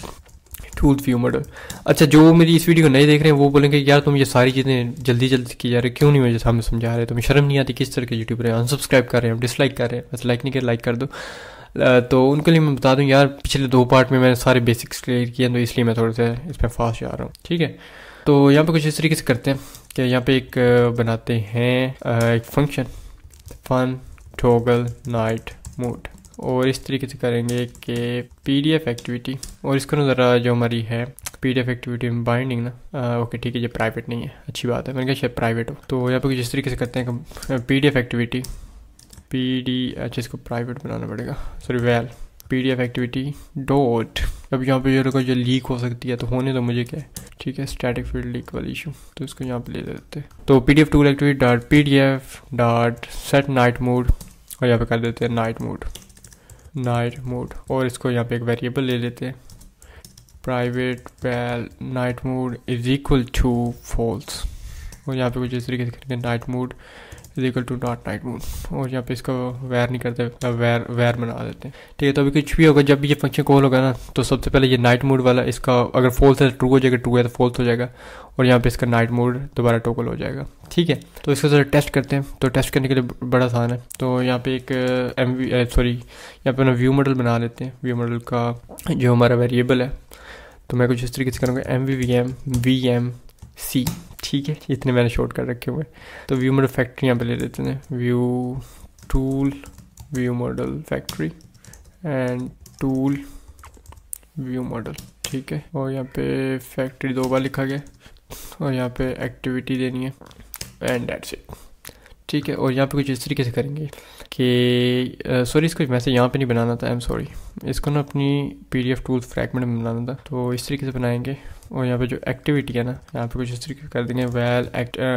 टूल्स व्यू मॉडल। अच्छा, जो मेरी इस वीडियो को नहीं देख रहे हैं वो बोलेंगे यार तुम ये सारी चीज़ें जल्दी जल्दी की जा रहे, क्यों नहीं मुझे सामने समझा रहे, तुम्हें शर्म नहीं आती? किस तरह के यूट्यूबर हैं, अनसब्सक्राइब कर रहे हैं, डिसलाइक कर रहे हैं। बस लाइक नहीं कर, लाइक कर दो। तो उनके लिए मैं बता दूं यार, पिछले दो पार्ट में मैंने सारे बेसिक्स क्लियर किए, तो इसलिए मैं थोड़ा सा इस पर फास्ट जा रहा हूँ। ठीक है, तो यहाँ पे कुछ इस तरीके से करते हैं कि यहाँ पे एक बनाते हैं एक function fun toggle night mode, और इस तरीके से करेंगे कि पी डी एफ एक्टिविटी, और इसको ना ज़रा जो हमारी है पी डी एफ एक्टिविटी में बाइंडिंग ना आ, ओके ठीक है, ये प्राइवेट नहीं है, अच्छी बात है, मैंने कहा शायद प्राइवेट हो। तो यहाँ पे कुछ इस तरीके से करते हैं कि P D F activity P D अच्छा इसको प्राइवेट बनाना पड़ेगा, sorry val P D F activity dot. अब यहाँ पे जो जो लीक हो सकती है तो होने तो मुझे क्या है। ठीक है, स्टैटिक फील्ड लीक वाली इशू, तो इसको यहाँ पे ले लेते हैं। तो P D F tool activity dot P D F dot set night mode, और यहाँ पे कर देते हैं नाइट मोड नाइट मोड, और इसको यहाँ पे एक वेरिएबल ले लेते हैं, private val night mode is equal to false, और यहाँ पे कुछ इस तरीके से करेंगे night mode is equal to not night mode, और यहाँ पे इसको वैर नहीं करते, वैर वैर बना देते हैं। ठीक है, तो अभी कुछ भी होगा, जब भी ये फंक्शन कॉल होगा ना, तो सबसे पहले ये नाइट मोड वाला इसका अगर फॉल्स है तो ट्रू हो जाएगा, ट्रू है तो फॉल्स हो जाएगा, और यहाँ पे इसका नाइट मोड दोबारा टॉगल हो जाएगा। ठीक है, तो इसको जरा टेस्ट करते हैं। तो टेस्ट करने के लिए बड़ा आसान है, तो यहाँ पे एक एम वी सॉरी यहाँ पे ना व्यू मॉडल बना लेते हैं। व्यू मॉडल का जो हमारा वेरिएबल है, तो मैं कुछ इस तरीके से करूँगा M V V M V M C. ठीक है, इतने मैंने शॉर्ट कर रखे हुए। तो व्यू मॉडल फैक्ट्री यहाँ पे ले लेते हैं, view tool view model factory and tool view model. ठीक है, और यहाँ पे फैक्ट्री दो बार लिखा गया, और यहाँ पे एक्टिविटी देनी है एंड दैट्स इट। ठीक है, और यहाँ पे कुछ इस तरीके से करेंगे कि सॉरी इसको वैसे यहाँ पे नहीं बनाना था, आई एम सॉरी, इसको ना अपनी P D F tools fragment में बनाना था, तो इस तरीके से बनाएंगे। और यहाँ पे जो एक्टिविटी है ना, यहाँ पे कुछ इस तरीके से कर देंगे, val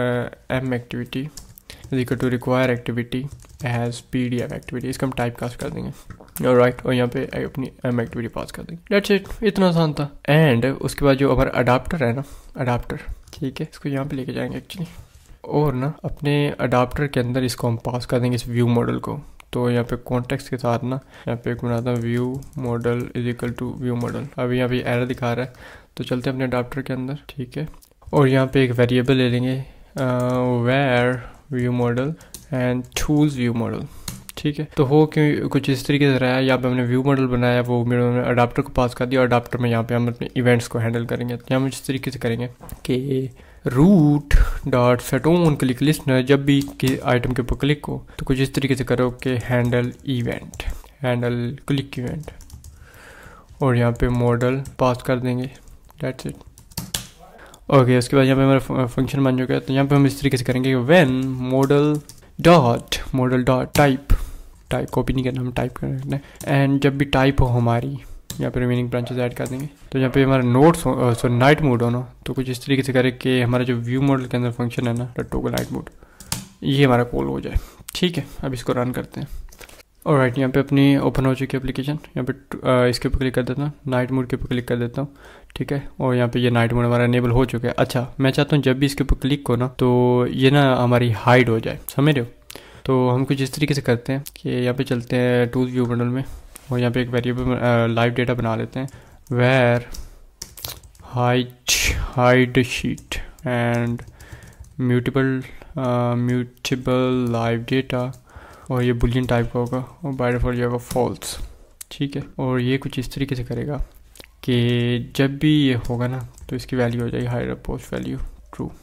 M activity is equal to require activity as P D F activity, इसका हम टाइप कास्ट कर देंगे। और राइट, और यहाँ पे अपनी एम एक्टिविटी पास कर देंगे। डेट्स इट, इतना आसान था। एंड उसके बाद जो हमारा अडाप्टर है ना, अडाप्टर, ठीक है, इसको यहाँ पे लेके जाएंगे एक्चुअली, और ना अपने अडाप्टर के अंदर इसको हम पास कर देंगे इस व्यू मॉडल को। तो यहाँ पे कॉन्टेक्स्ट के साथ ना यहाँ पे एक बनाता हूँ view model is equal to view model. अभी यहाँ पे एरर दिखा रहा है, तो चलते हैं अपने अडाप्टर के अंदर, ठीक है। और यहाँ पे एक वेरिएबल ले लेंगे where view model and tools view model, ठीक है। तो हो क्यों कुछ इस तरीके से रहा है, यहाँ पे हमने व्यू मॉडल बनाया, वो मेरे अडाप्टर को पास कर दिया, और अडाप्टर में यहाँ पे हम अपने इवेंट्स को हैंडल करेंगे। तो यहाँ हम इस तरीके से करेंगे कि root dot set on click listener, जब भी कि आइटम के ऊपर क्लिक हो तो कुछ इस तरीके से करो कि handle event, handle click event, और यहाँ पे मॉडल पास कर देंगे, दैट्स इट। ओके, उसके बाद यहाँ पे हमारा फंक्शन बन चुका है। तो यहाँ पे हम इस तरीके से करेंगे when model dot model dot type, type copy नहीं करना, हम टाइप करना है, एंड जब भी टाइप हो हमारी यहाँ पे रिमेनिंग ब्रांचेस ऐड कर देंगे। तो यहाँ पे हमारा नोट्स हो, सॉरी नाइट मोड हो ना, तो कुछ इस तरीके से करें कि हमारा जो व्यू मॉडल के अंदर फंक्शन है ना टोगल नाइट मोड, ये हमारा कॉल हो जाए, ठीक है। अब इसको रन करते हैं। और राइट, यहाँ पे अपनी ओपन हो चुकी है एप्लीकेशन। यहाँ पे आ, इसके ऊपर क्लिक कर देता हूँ, नाइट मोड के ऊपर क्लिक कर देता हूँ, ठीक है। और यहाँ पे ये नाइट मोड हमारा इनेबल हो चुका है। अच्छा, मैं चाहता हूँ जब भी इसके ऊपर क्लिक हो ना तो ये ना हमारी हाइड हो जाए, समझ रहे हो। तो हम कुछ इस तरीके से करते हैं कि यहाँ पे चलते हैं टूल व्यू मॉडल में, और यहाँ पे एक वेरिएबल लाइव डेटा बना लेते हैं, where hide hide sheet and mutable mutable live data, और ये बुलियन टाइप का होगा, और बाय डिफॉल्ट ये होगा फॉल्स, ठीक है। और ये कुछ इस तरीके से करेगा कि जब भी ये होगा ना तो इसकी वैल्यू हो जाएगी hide post value true,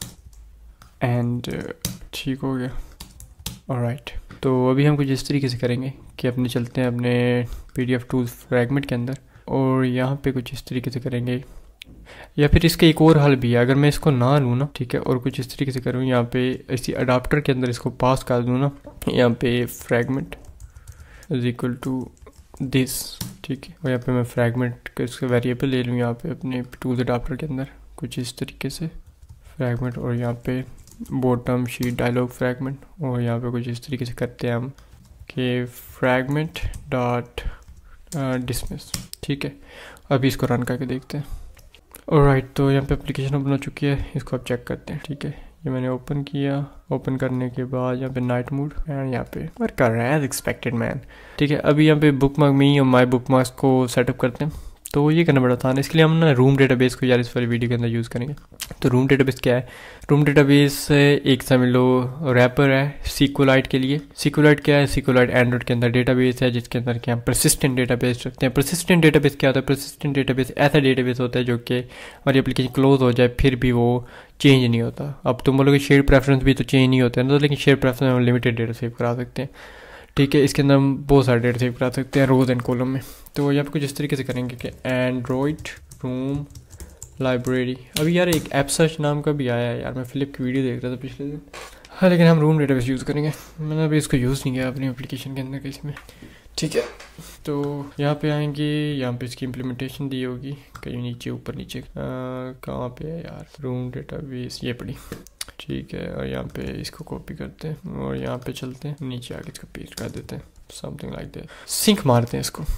and ठीक हो गया। ऑलराइट, तो अभी हम कुछ इस तरीके से करेंगे कि अपने चलते हैं अपने पीडीएफ टूल्स फ्रैगमेंट के अंदर, और यहाँ पे कुछ इस तरीके से करेंगे, या फिर इसका एक और हल भी है, अगर मैं इसको ना लूँ ना, ठीक है, और कुछ इस तरीके से करूँ, यहाँ पे इसी अडाप्टर के अंदर इसको पास कर दूँ ना, यहाँ पे fragment is equal to this, ठीक है। और यहाँ पे मैं फ्रैगमेंट का इसका वेरिएबल ले लूँ यहाँ पे अपने टूल्स अडाप्टर के अंदर कुछ इस तरीके से फ्रैगमेंट, और यहाँ पे बॉटम शीट डायलॉग फ्रैगमेंट, और यहाँ पे कुछ इस तरीके से करते हैं हम कि फ्रैगमेंट डॉट डिसमिस, ठीक है। अभी इसको रन करके देखते हैं। ऑलराइट, तो यहाँ पे एप्लीकेशन ओपन हो चुकी है, इसको आप चेक करते हैं, ठीक है। ये मैंने ओपन किया, ओपन करने के बाद यहाँ पे नाइट मोड एंड यहाँ पे वर्क कर रहा है एज एक्सपेक्टेड मैन, ठीक है। अभी यहाँ पे बुक मार्क में और माई बुक मार्क्स को सेटअप करते हैं, तो ये करना बड़ा आसान है। इसके लिए हम ना रूम डेटाबेस को यार इस वाली वीडियो के अंदर यूज़ करेंगे। तो रूम डेटाबेस क्या है? रूम डेटाबेस एक समझ लो रैपर है सीक्वलाइट के लिए। सीक्वलाइट क्या है? सीक्वलाइट एंड्रॉइड के अंदर डेटाबेस है जिसके अंदर क्या हम परसिस्टेंट डेटाबेस रखते हैं। परसिस्टेंट डेटाबेस क्या होता है? परसिस्टेंट डेटाबेस ऐसा डेटाबेस होता है जो कि हमारी एप्लीकेशन क्लोज हो जाए फिर भी वो चेंज नहीं होता। अब तुम बोलोगे शेयर प्रेफरेंस भी तो चेंज नहीं होता है ना, तो लेकिन शेयर प्रेफरेंस हम लिमिटेड डेटा सेव करा सकते हैं, ठीक है। इसके अंदर हम बहुत सारे डेटा सेव करा सकते हैं रोज एंड कॉलम में। तो यहाँ पे कुछ इस तरीके से करेंगे कि एंड्रॉइड रूम लाइब्रेरी। अभी यार एक ऐप सर्च नाम का भी आया है यार, मैं फिलिप की वीडियो देख रहा था पिछले दिन। हाँ, लेकिन हम रूम डेटाबेस यूज़ करेंगे। मैंने अभी इसको यूज़ नहीं किया अपनी एप्लीकेशन के अंदर किसी में, ठीक है। तो यहाँ पे आएंगे, यहाँ पे इसकी इम्प्लीमेंटेशन दी होगी कहीं नीचे ऊपर नीचे, कहाँ पे है यार रूम डेटाबेस, ये पड़ी, ठीक है। और यहाँ पे इसको कॉपी करते हैं और यहाँ पे चलते हैं नीचे आगे इसको पेस्ट कर देते हैं, समथिंग लाइक दैट। सिंक मारते हैं इसको।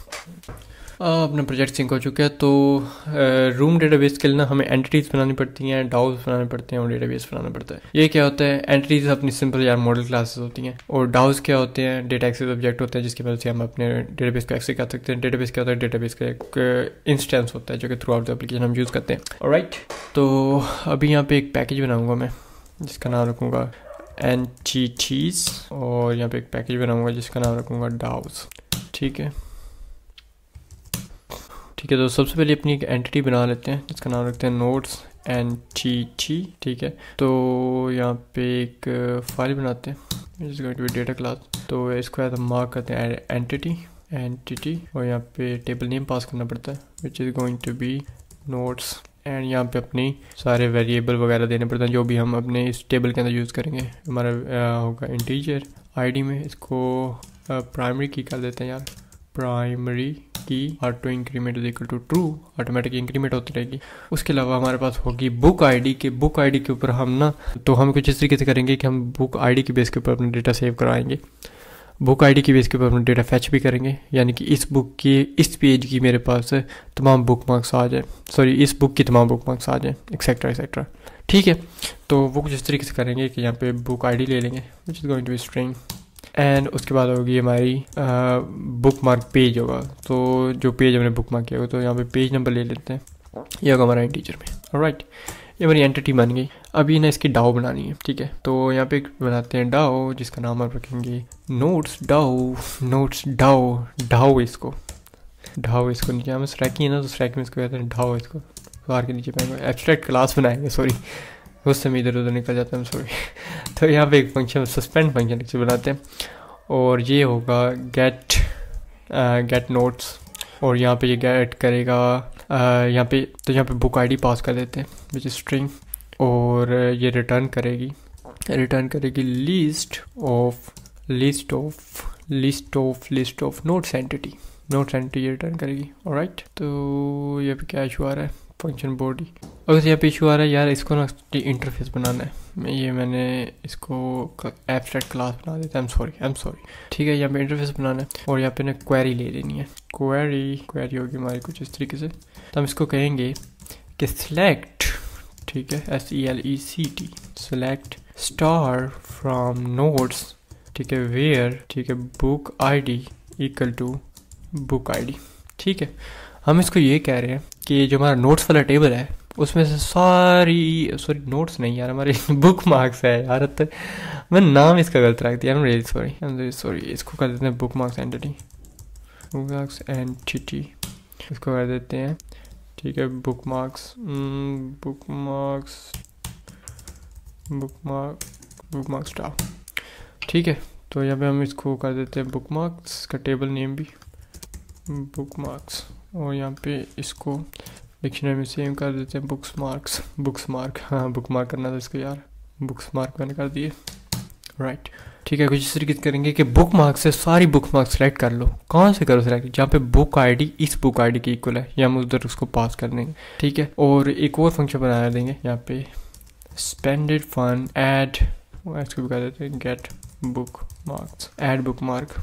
अपना प्रोजेक्ट सिंक हो चुका है। तो रूम डेटाबेस के लिए ना हमें एंटिटीज़ बनानी पड़ती हैं, डाउज बनाने पड़ते हैं और डेटाबेस बनाना पड़ता है। ये क्या होता है? एंटिटीज़ अपनी सिंपल यार मॉडल क्लासेस होती हैं, और डाउज क्या होते हैं? डेटा एक्सेस ऑब्जेक्ट होते हैं जिसकी वजह से हम अपने डेटाबेस को एक्सेस कर सकते हैं। डेटाबेस क्या होता है? डेटाबेस का एक इंस्टेंस होता है जो कि थ्रू आउट द एप्लीकेशन हम यूज़ करते हैं। ऑलराइट, तो अभी यहाँ पे एक पैकेज बनाऊँगा मैं जिसका नाम रखूँगा एंटिटीज़, और यहाँ पे एक पैकेज बनाऊँगा जिसका नाम रखूँगा डाउज, ठीक है। ठीक है, तो सबसे पहले अपनी एक एंटिटी बना लेते हैं जिसका नाम रखते हैं नोट्स एंटिटी, ठीक है। तो यहाँ पे एक फाइल बनाते हैं जिसका going to be data class. तो इसको हम मार्क करते हैं एंटिटी एंटिटी और यहाँ पे टेबल नेम पास करना पड़ता है which is going to be notes, and यहाँ पे अपनी सारे वेरिएबल वगैरह देने पड़ते हैं जो भी हम अपने इस टेबल के अंदर यूज़ करेंगे। हमारा होगा इंटीजर आईडी में, इसको प्राइमरी की कर देते हैं यार, primary key auto increment is equal to true, automatic increment होती रहेगी। उसके अलावा हमारे पास होगी बुक आईडी के, बुक आईडी के ऊपर हम ना तो हम कुछ इस तरीके से करेंगे कि हम बुक आईडी के बेस के ऊपर अपना डेटा सेव कराएंगे। बुक आईडी की बेस के ऊपर अपना डेटा फैच भी करेंगे, यानी कि इस बुक की इस पेज की मेरे पास तमाम बुक मार्क्स आ जाए, सॉरी इस बुक की तमाम बुक मार्क्स आ जाए, एक्सेट्रा एक्सेट्रा, ठीक है, तो वो कुछ इस तरीके से करेंगे कि यहाँ पे बुक आईडी ले लेंगे which is going to be string, and उसके बाद होगी हमारी बुक मार्क पेज होगा। तो जो पेज हमने बुक मार्क किया होगा तो यहाँ पे पेज नंबर ले लेते हैं, ये होगा हमारा इंटीजर में। ऑलराइट, ये हमारी एंटिटी बन गई। अभी ना इसकी डाओ बनानी है, ठीक है। तो यहाँ पे बनाते हैं डाओ, जिसका नाम आप रखेंगे notes DAO, notes DAO, DAO इसको ढाओ इसको नीचे हम स्ट्रैकी है ना, तो स्ट्रैक में इसको कहते हैं ढाओ, इसको बाहर के नीचे पाएंगे। एब्स्ट्रैक्ट क्लास बनाएंगे, सॉरी उस समय इधर उधर निकल जाता है, सॉरी। तो यहाँ पे एक फंक्शन सस्पेंड फंक्शन बनाते हैं, और ये होगा गेट गेट नोट्स, और यहाँ पे ये गेट करेगा uh, यहाँ पे, तो यहाँ पे बुक आईडी पास कर देते हैं विच इज स्ट्रिंग, और ये रिटर्न करेगी रिटर्न करेगी list of list of list of list of notes entity, notes entity return करेगी। ऑलराइट, तो यहाँ पे क्या इशू आ रहा है, फंक्शन बॉडी। अगर यहाँ पे इशू आ रहा है यार, इसको ना इंटरफेस बनाना है, मैं ये मैंने इसको एब्स्ट्रैक्ट क्लास बना देता है, I am sorry I am sorry ठीक है। यहाँ पे इंटरफेस बनाना है, और यहाँ पे ना क्वेरी ले लेनी है, क्वेरी क्वेरी होगी हमारी कुछ इस तरीके से। तो हम इसको कहेंगे कि सिलेक्ट, ठीक है, S E L E C T, select star from notes, ठीक है, वेयर, ठीक है, book I D equal to book ID, ठीक है। हम इसको ये कह रहे हैं कि जो हमारा नोट्स वाला टेबल है उसमें से सारी, सॉरी नोट्स नहीं यार, हमारे बुक मार्क्स है यार, तो मैं नाम इसका गलत रख दिया, really sorry I am really sorry. इसको कर देते हैं bookmarks entity, bookmarks entity इसको कर देते हैं, ठीक है, bookmarks bookmarks bookmark bookmarks DAO, ठीक है। तो यहाँ पे हम इसको कर देते हैं बुक मार्क्स का टेबल नेम भी बुक मार्क्स, और यहाँ पे इसको डिक्शनरी में सेम कर देते हैं बुक्स मार्क्स बुक्स मार्क, हाँ बुक मार्क करना था इसको यार, बुक्स मार्क मैंने कर दिए। राइट, ठीक है, कुछ इस तरीके से करेंगे कि बुक मार्क से सारी बुक मार्क्स सेलेक्ट कर लो। कौन से करो सेलेक्ट, जहाँ पे बुक आईडी इस बुक आईडी की इक्वल है, या हम उधर उसको पास कर देंगे, ठीक है। और एक और फंक्शन बना देंगे यहाँ पे स्पेंडेड फन ऐड, इसको भी कर देते हैं get bookmarks, add bookmark,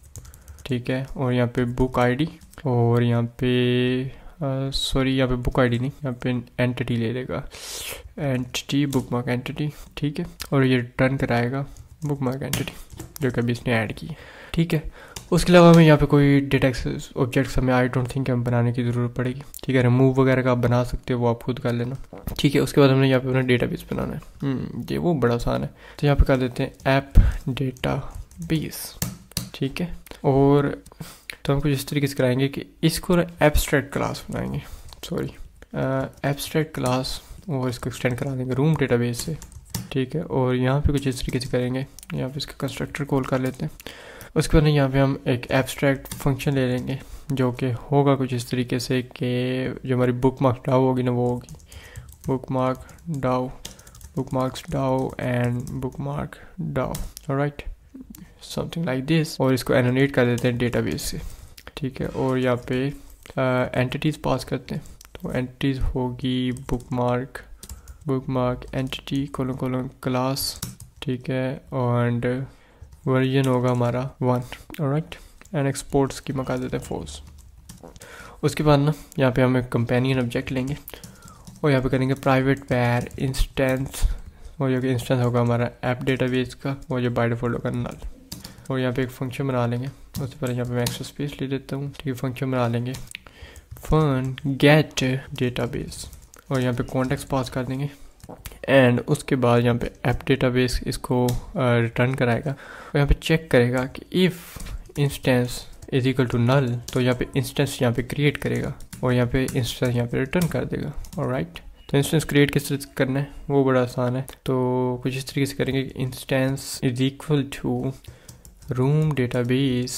ठीक है। और यहाँ पे बुक आईडी, और यहाँ पे सॉरी uh, यहाँ पे बुक आईडी नहीं, यहाँ पे एंटिटी ले लेगा, एंटिटी बुक मार्क एंटिटी, ठीक है। और ये रिटर्न कराएगा बुक मार्क एंटिटी जो कि अभी इसने ऐड की, ठीक है। उसके अलावा हमें यहाँ पे कोई डेटा एक्सेस ऑब्जेक्ट्स हमें आई डोंट थिंक हमें बनाने की ज़रूरत पड़ेगी, ठीक है। रिमूव वगैरह का आप बना सकते हो, वो आप खुद कर लेना, ठीक है। उसके बाद हमने यहाँ पे अपना डेटा बेस बनाना है, ये वो बड़ा आसान है। तो यहाँ पे कर देते हैं ऐप डेटा बेस, ठीक है। और तो हम कुछ इस तरीके से कराएंगे कि इसको एब्स्ट्रैक्ट क्लास बनाएंगे, सॉरी एब्स्ट्रैक्ट क्लास, और इसको एक्सटेंड करा देंगे रूम डेटाबेस से, ठीक है। और यहाँ पे कुछ इस तरीके से करेंगे, यहाँ पे इसका कंस्ट्रक्टर कॉल कर लेते हैं। उसके बाद यहाँ पे हम एक एब्स्ट्रैक्ट फंक्शन ले लेंगे जो कि होगा कुछ इस तरीके से कि जो हमारी बुक मार्क डाउ होगी ना, वो होगी bookmark DAO, bookmarks DAO and bookmark DAO, alright, something like this. और इसको एनोनेट कर देते हैं डेटाबेस से, ठीक है। और यहाँ पे एंटिटीज़ uh, पास करते हैं, तो एंटिटीज़ होगी bookmark bookmark entity colon colon class, ठीक है। एंड वर्जन होगा हमारा वन, ऑलराइट, एंड एक्सपोर्ट्स की मका देते हैं फोर्स। उसके बाद ना यहाँ पे हम एक कंपेनियन ऑब्जेक्ट लेंगे, और यहाँ पे करेंगे प्राइवेट पैर इंस्टेंस, और जो कि इंस्टेंस होगा हमारा ऐप डेटाबेस का, वो जो बाय डिफॉल्ट होगा नल। और यहाँ पे एक फंक्शन बना लेंगे, उससे पहले यहाँ पे मैं एक्स्ट्रा स्पेस ले लेता हूँ, ठीक है। फंक्शन बना लेंगे फन गेट डेटाबेस, और यहाँ पे कॉन्टेक्स्ट पास कर देंगे, एंड उसके बाद यहाँ पे ऐप डेटाबेस इसको रिटर्न uh, कराएगा, और यहाँ पे चेक करेगा कि if instance is equal to null, तो यहाँ पे इंस्टेंस यहाँ पे क्रिएट करेगा, और यहाँ पे इंस्टेंस यहाँ पे रिटर्न कर देगा, ऑलराइट। तो इंस्टेंस क्रिएट किस तरह से करना है वो बड़ा आसान है, तो कुछ इस तरीके से करेंगे कि instance is equal to room database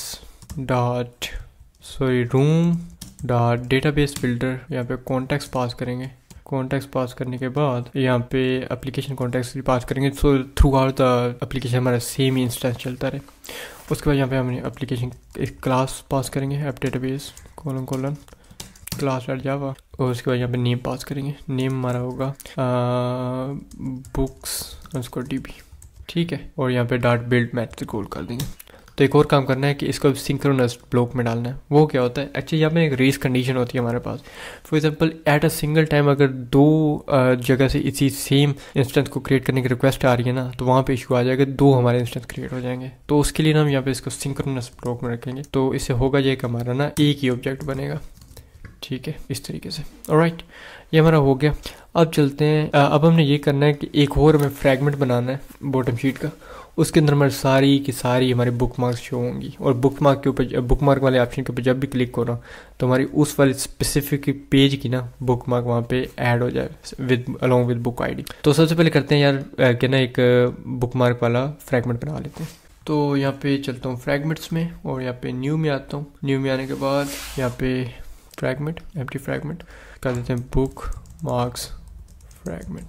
dot sorry room dot database builder, यहाँ पे कॉन्टेक्स्ट पास करेंगे। कॉन्टेक्स्ट पास करने के बाद यहाँ पे एप्लीकेशन कॉन्टेक्स्ट भी पास करेंगे, so throughout the application हमारा सेम ही इंस्टेंस चलता रहे। उसके बाद यहाँ पे हमने एप्लीकेशन एक क्लास पास करेंगे, app database colon colon class dot Java, और उसके बाद यहाँ पे नेम पास करेंगे, नेम हमारा होगा बुक्स अंडरस्कोर डीबी, ठीक है। और यहाँ पे डॉट बिल्ड मैथड कॉल कर देंगे। तो एक और काम करना है कि इसको सिंक्रोनस ब्लॉक में डालना है। वो क्या होता है, एक्चुअली यहाँ पे एक रेस कंडीशन होती है हमारे पास। For example at a single time अगर दो जगह से इसी सेम इंस्टेंस को क्रिएट करने की रिक्वेस्ट आ रही है ना, तो वहाँ पे इशू आ जाएगा, दो हमारे इंस्टेंस क्रिएट हो जाएंगे। तो उसके लिए ना हम यहाँ पे इसको सिंक्रोनस ब्लॉक में रखेंगे, तो इससे होगा ये कि हमारा ना एक ही ऑब्जेक्ट बनेगा, ठीक है, इस तरीके से। ऑलराइट, ये हमारा हो गया। अब चलते हैं, अब हमने ये करना है कि एक और हमें फ्रैगमेंट बनाना है बॉटम शीट का। उसके अंदर हमारी सारी की सारी हमारी बुक मार्क्स शो होंगी, और बुक मार्क के ऊपर, बुक मार्क वाले ऑप्शन के ऊपर जब भी क्लिक करो तो हमारी उस वाले स्पेसिफिक पेज की ना बुक मार्क वहाँ पे ऐड हो जाए with along with book ID. तो सबसे पहले करते हैं यार कि ना एक बुक मार्क वाला फ्रैगमेंट बना लेते हैं। तो यहाँ पे चलता हूँ फ्रैगमेंट्स में, और यहाँ पे न्यू में आता हूँ। न्यू में आने के बाद यहाँ पे फ्रैगमेंट, एम्प्टी फ्रैगमेंट कर देते हैं, बुक मार्क्स फ्रैगमेंट।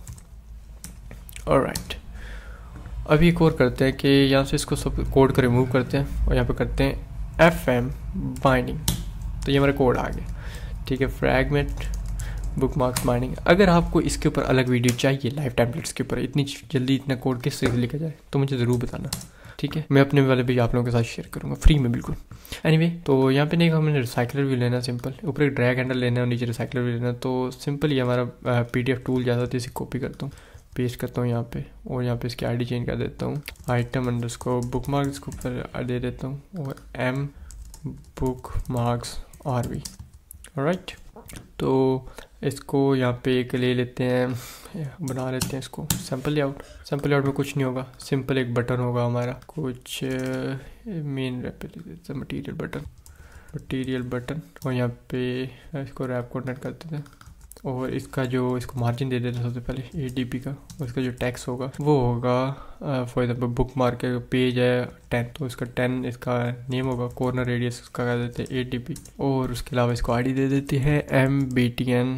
ऑलराइट, अभी एक और करते हैं कि यहाँ से इसको सब कोड को रिमूव करते हैं और यहाँ पे करते हैं एफ एम बाइंडिंग। तो ये हमारा कोड आ गया, ठीक है, फ्रैगमेंट बुक मार्क्स बाइंडिंग। अगर आपको इसके ऊपर अलग वीडियो चाहिए लाइव टेम्पलेट्स के ऊपर, इतनी जल्दी इतना कोड किस तरह से लिखा जाए, तो मुझे ज़रूर बताना, ठीक है। मैं अपने वाले भी आप लोगों के साथ शेयर करूँगा फ्री में, बिल्कुल। एनीवे anyway, तो यहाँ पे नहीं हमने रिसाइकलर भी लेना, सिंपल ऊपर एक ड्रैग हैंडल लेना है और नीचे रिसाइकलर भी लेना। तो सिंपल ये हमारा पीडीएफ टूल जैसा था, इसे कॉपी करता हूँ, पेस्ट करता हूँ यहाँ पे, और यहाँ पे इसकी आईडी चेंज कर देता हूँ, आइटम अंडरस्कोर बुक मार्क्स के ऊपर दे देता हूँ, और M bookmarks R V. Alright, तो इसको यहाँ पे एक ले लेते हैं, बना लेते हैं इसको सैम्पल लेआउट। सैम्पल लेआउट में कुछ नहीं होगा, सिंपल एक बटन होगा हमारा, कुछ main material button, material button, और यहाँ पे इसको रैप कोऑर्डिनेट कर देते हैं, और इसका जो इसको मार्जिन दे देते हैं सबसे पहले एट डी पी का, और इसका जो टैक्स होगा वो होगा फॉर एग्जाम्पल बुक मार्क के पेज है टेन, तो इसका टेन इसका नेम होगा, कॉर्नर रेडियस उसका कर देते हैं एट डी पी, और उसके अलावा इसको आईडी दे देती है M B T N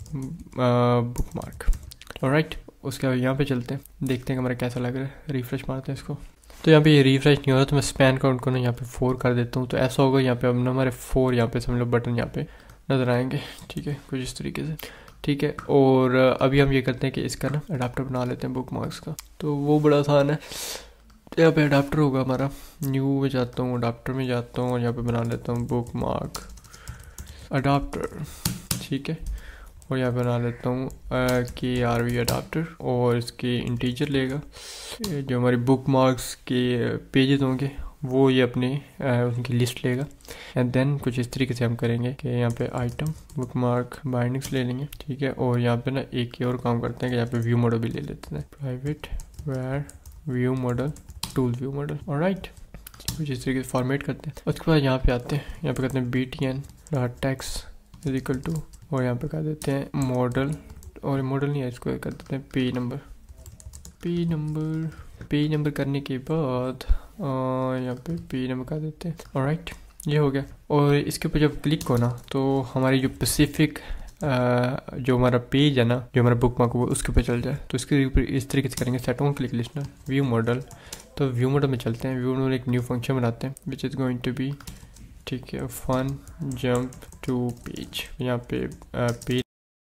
bookmark. Alright, उसके बाद यहाँ पे चलते हैं, देखते हैं हमारा कैसा लग रहा है, रिफ्रेश मारते हैं इसको। तो यहाँ पे ये रिफ्रेश नहीं हो रहा, तो मैं स्पैन काउंट को ना यहाँ पे फोर कर देता हूँ, तो ऐसा होगा यहाँ पे अब ना हमारे फोर यहाँ पे समझ लो बटन यहाँ पे नज़र आएंगे, ठीक है, कुछ इस तरीके से, ठीक है। और अभी हम ये करते हैं कि इसका ना अडाप्टर बना लेते हैं बुक मार्क्स का, तो वो बड़ा आसान है। यहाँ पे अडाप्टर होगा हमारा, न्यू में जाता हूँ, अडाप्टर में जाता हूँ, और यहाँ पे बना लेता हूँ बुक मार्क अडाप्टर, ठीक है, और यहाँ पे बना लेता हूँ के आर वी अडाप्टर, और इसके इंटीजर लेगा, जो हमारी बुक मार्क्स के पेजेस होंगे वो ये अपने उनकी लिस्ट लेगा, एंड देन कुछ इस तरीके से हम करेंगे कि यहाँ पे आइटम बुक मार्क बाइंडिंग्स ले लेंगे, ठीक है, और यहाँ पे ना एक और काम करते हैं कि यहाँ पे व्यू मॉडल भी ले लेते हैं, private where view model tool view model. Alright, कुछ इस तरीके से फॉर्मेट करते हैं। उसके बाद यहाँ पे आते हैं, यहाँ पे करते हैं B T N dot text is equal to, और यहाँ पे कर देते हैं मॉडल, और मॉडल नहीं है, इसको कर देते हैं page number, page number page number करने के बाद यहाँ पे पेज नंबर कर देते हैं। ऑलराइट, ये हो गया। और इसके ऊपर जब क्लिक हो ना, तो हमारी जो स्पेसिफिक जो हमारा पेज है ना, जो हमारा बुक मार्क वो उसके ऊपर चल जाए। तो इसके ऊपर इस तरीके से करेंगे, set on click listener view model. तो व्यू मॉडल में चलते हैं, व्यू मॉडल में एक न्यू फंक्शन बनाते हैं which is going to be, ठीक है, फन जंप टू पेज। यहाँ पे पेज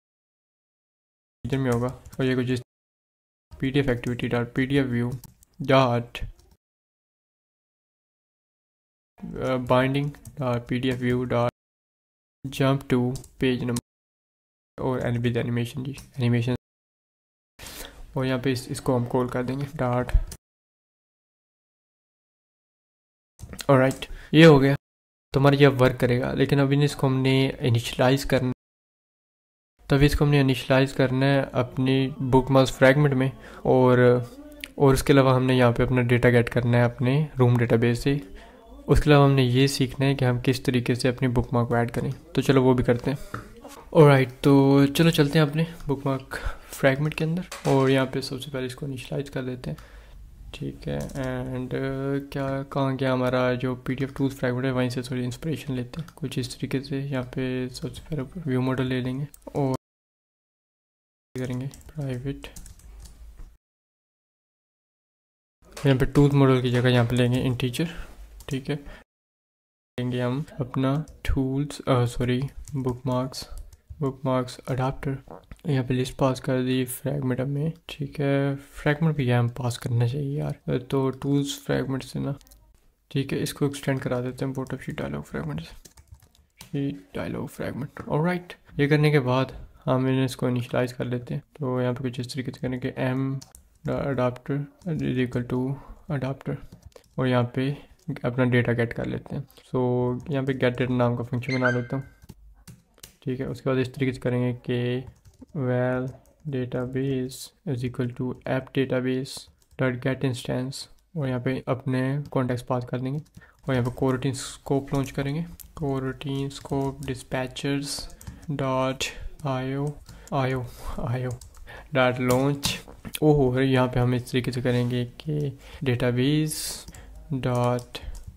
में होगा, और ये कुछ P D F activity dot P D F view dot binding dot P D F view dot jump to page number, और and with animation G animation, और यहाँ पे इस, इसको हम कॉल कर देंगे डॉट। ऑलराइट, ये हो गया। तो हमारा ये वर्क करेगा, लेकिन अभी इसको हमने इनिशियलाइज करना, तभी इसको हमने इनिशियलाइज करना है अपनी बुक मार्क्स फ्रैगमेंट में, और और उसके अलावा हमने यहाँ पे अपना डेटा गेट करना है अपने रूम डेटाबेस से। उसके अलावा हमने ये सीखना है कि हम किस तरीके से अपनी बुक मार्क को ऐड करें, तो चलो वो भी करते हैं। ऑलराइट, तो चलो चलते हैं अपने बुक मार्क फ्रैगमेंट के अंदर, और यहाँ पे सबसे पहले इसको इनिशियलाइज कर देते हैं, ठीक है। एंड uh, क्या कहाँ गया हमारा जो P D F tools fragment है, वहीं से थोड़ी इंस्पिरेशन लेते हैं कुछ इस तरीके से। यहाँ पे सबसे पहले व्यू मॉडल ले लेंगे और करेंगे प्राइवेट, यहाँ पे टूल मॉडल की जगह यहाँ पे लेंगे इंटीजर, ठीक है। लेंगे हम अपना tools sorry bookmarks bookmarks adapter, यहाँ पे लिस्ट पास कर दी फ्रैगमेंट में, ठीक है। फ्रैगमेंट भी यहाँ पास करना चाहिए यार, तो टूल्स फ्रैगमेंट से ना, ठीक है, इसको एक्सटेंड करा देते हैं बॉटम शीट डायलॉग फ्रेगमेंट से, शीट डायलॉग फ्रेगमेंट। ऑलराइट, ये करने के बाद हम इन्हें इसको इनिशियलाइज कर लेते हैं। तो यहाँ पे कुछ इस तरीके से करेंगे, M adapter is equal to adapter, और यहाँ पे अपना डेटा गेट कर लेते हैं। सो so, यहाँ पे गेट डेटा नाम का फंक्शन बना लेता हूँ। ठीक है, उसके बाद इस तरीके से करेंगे कि val database is equal to app database dot get instance, और यहाँ पे अपने कॉन्टेक्स्ट पास कर देंगे, और यहाँ पे कोरोटीन स्कोप लॉन्च करेंगे, कोरोटीन स्कोप डिस्पैचर्स डॉट आयो आयो आयो डॉट लॉन्च। ओहो, यहाँ पे हम इस तरीके से करेंगे कि डेटाबेस डॉट,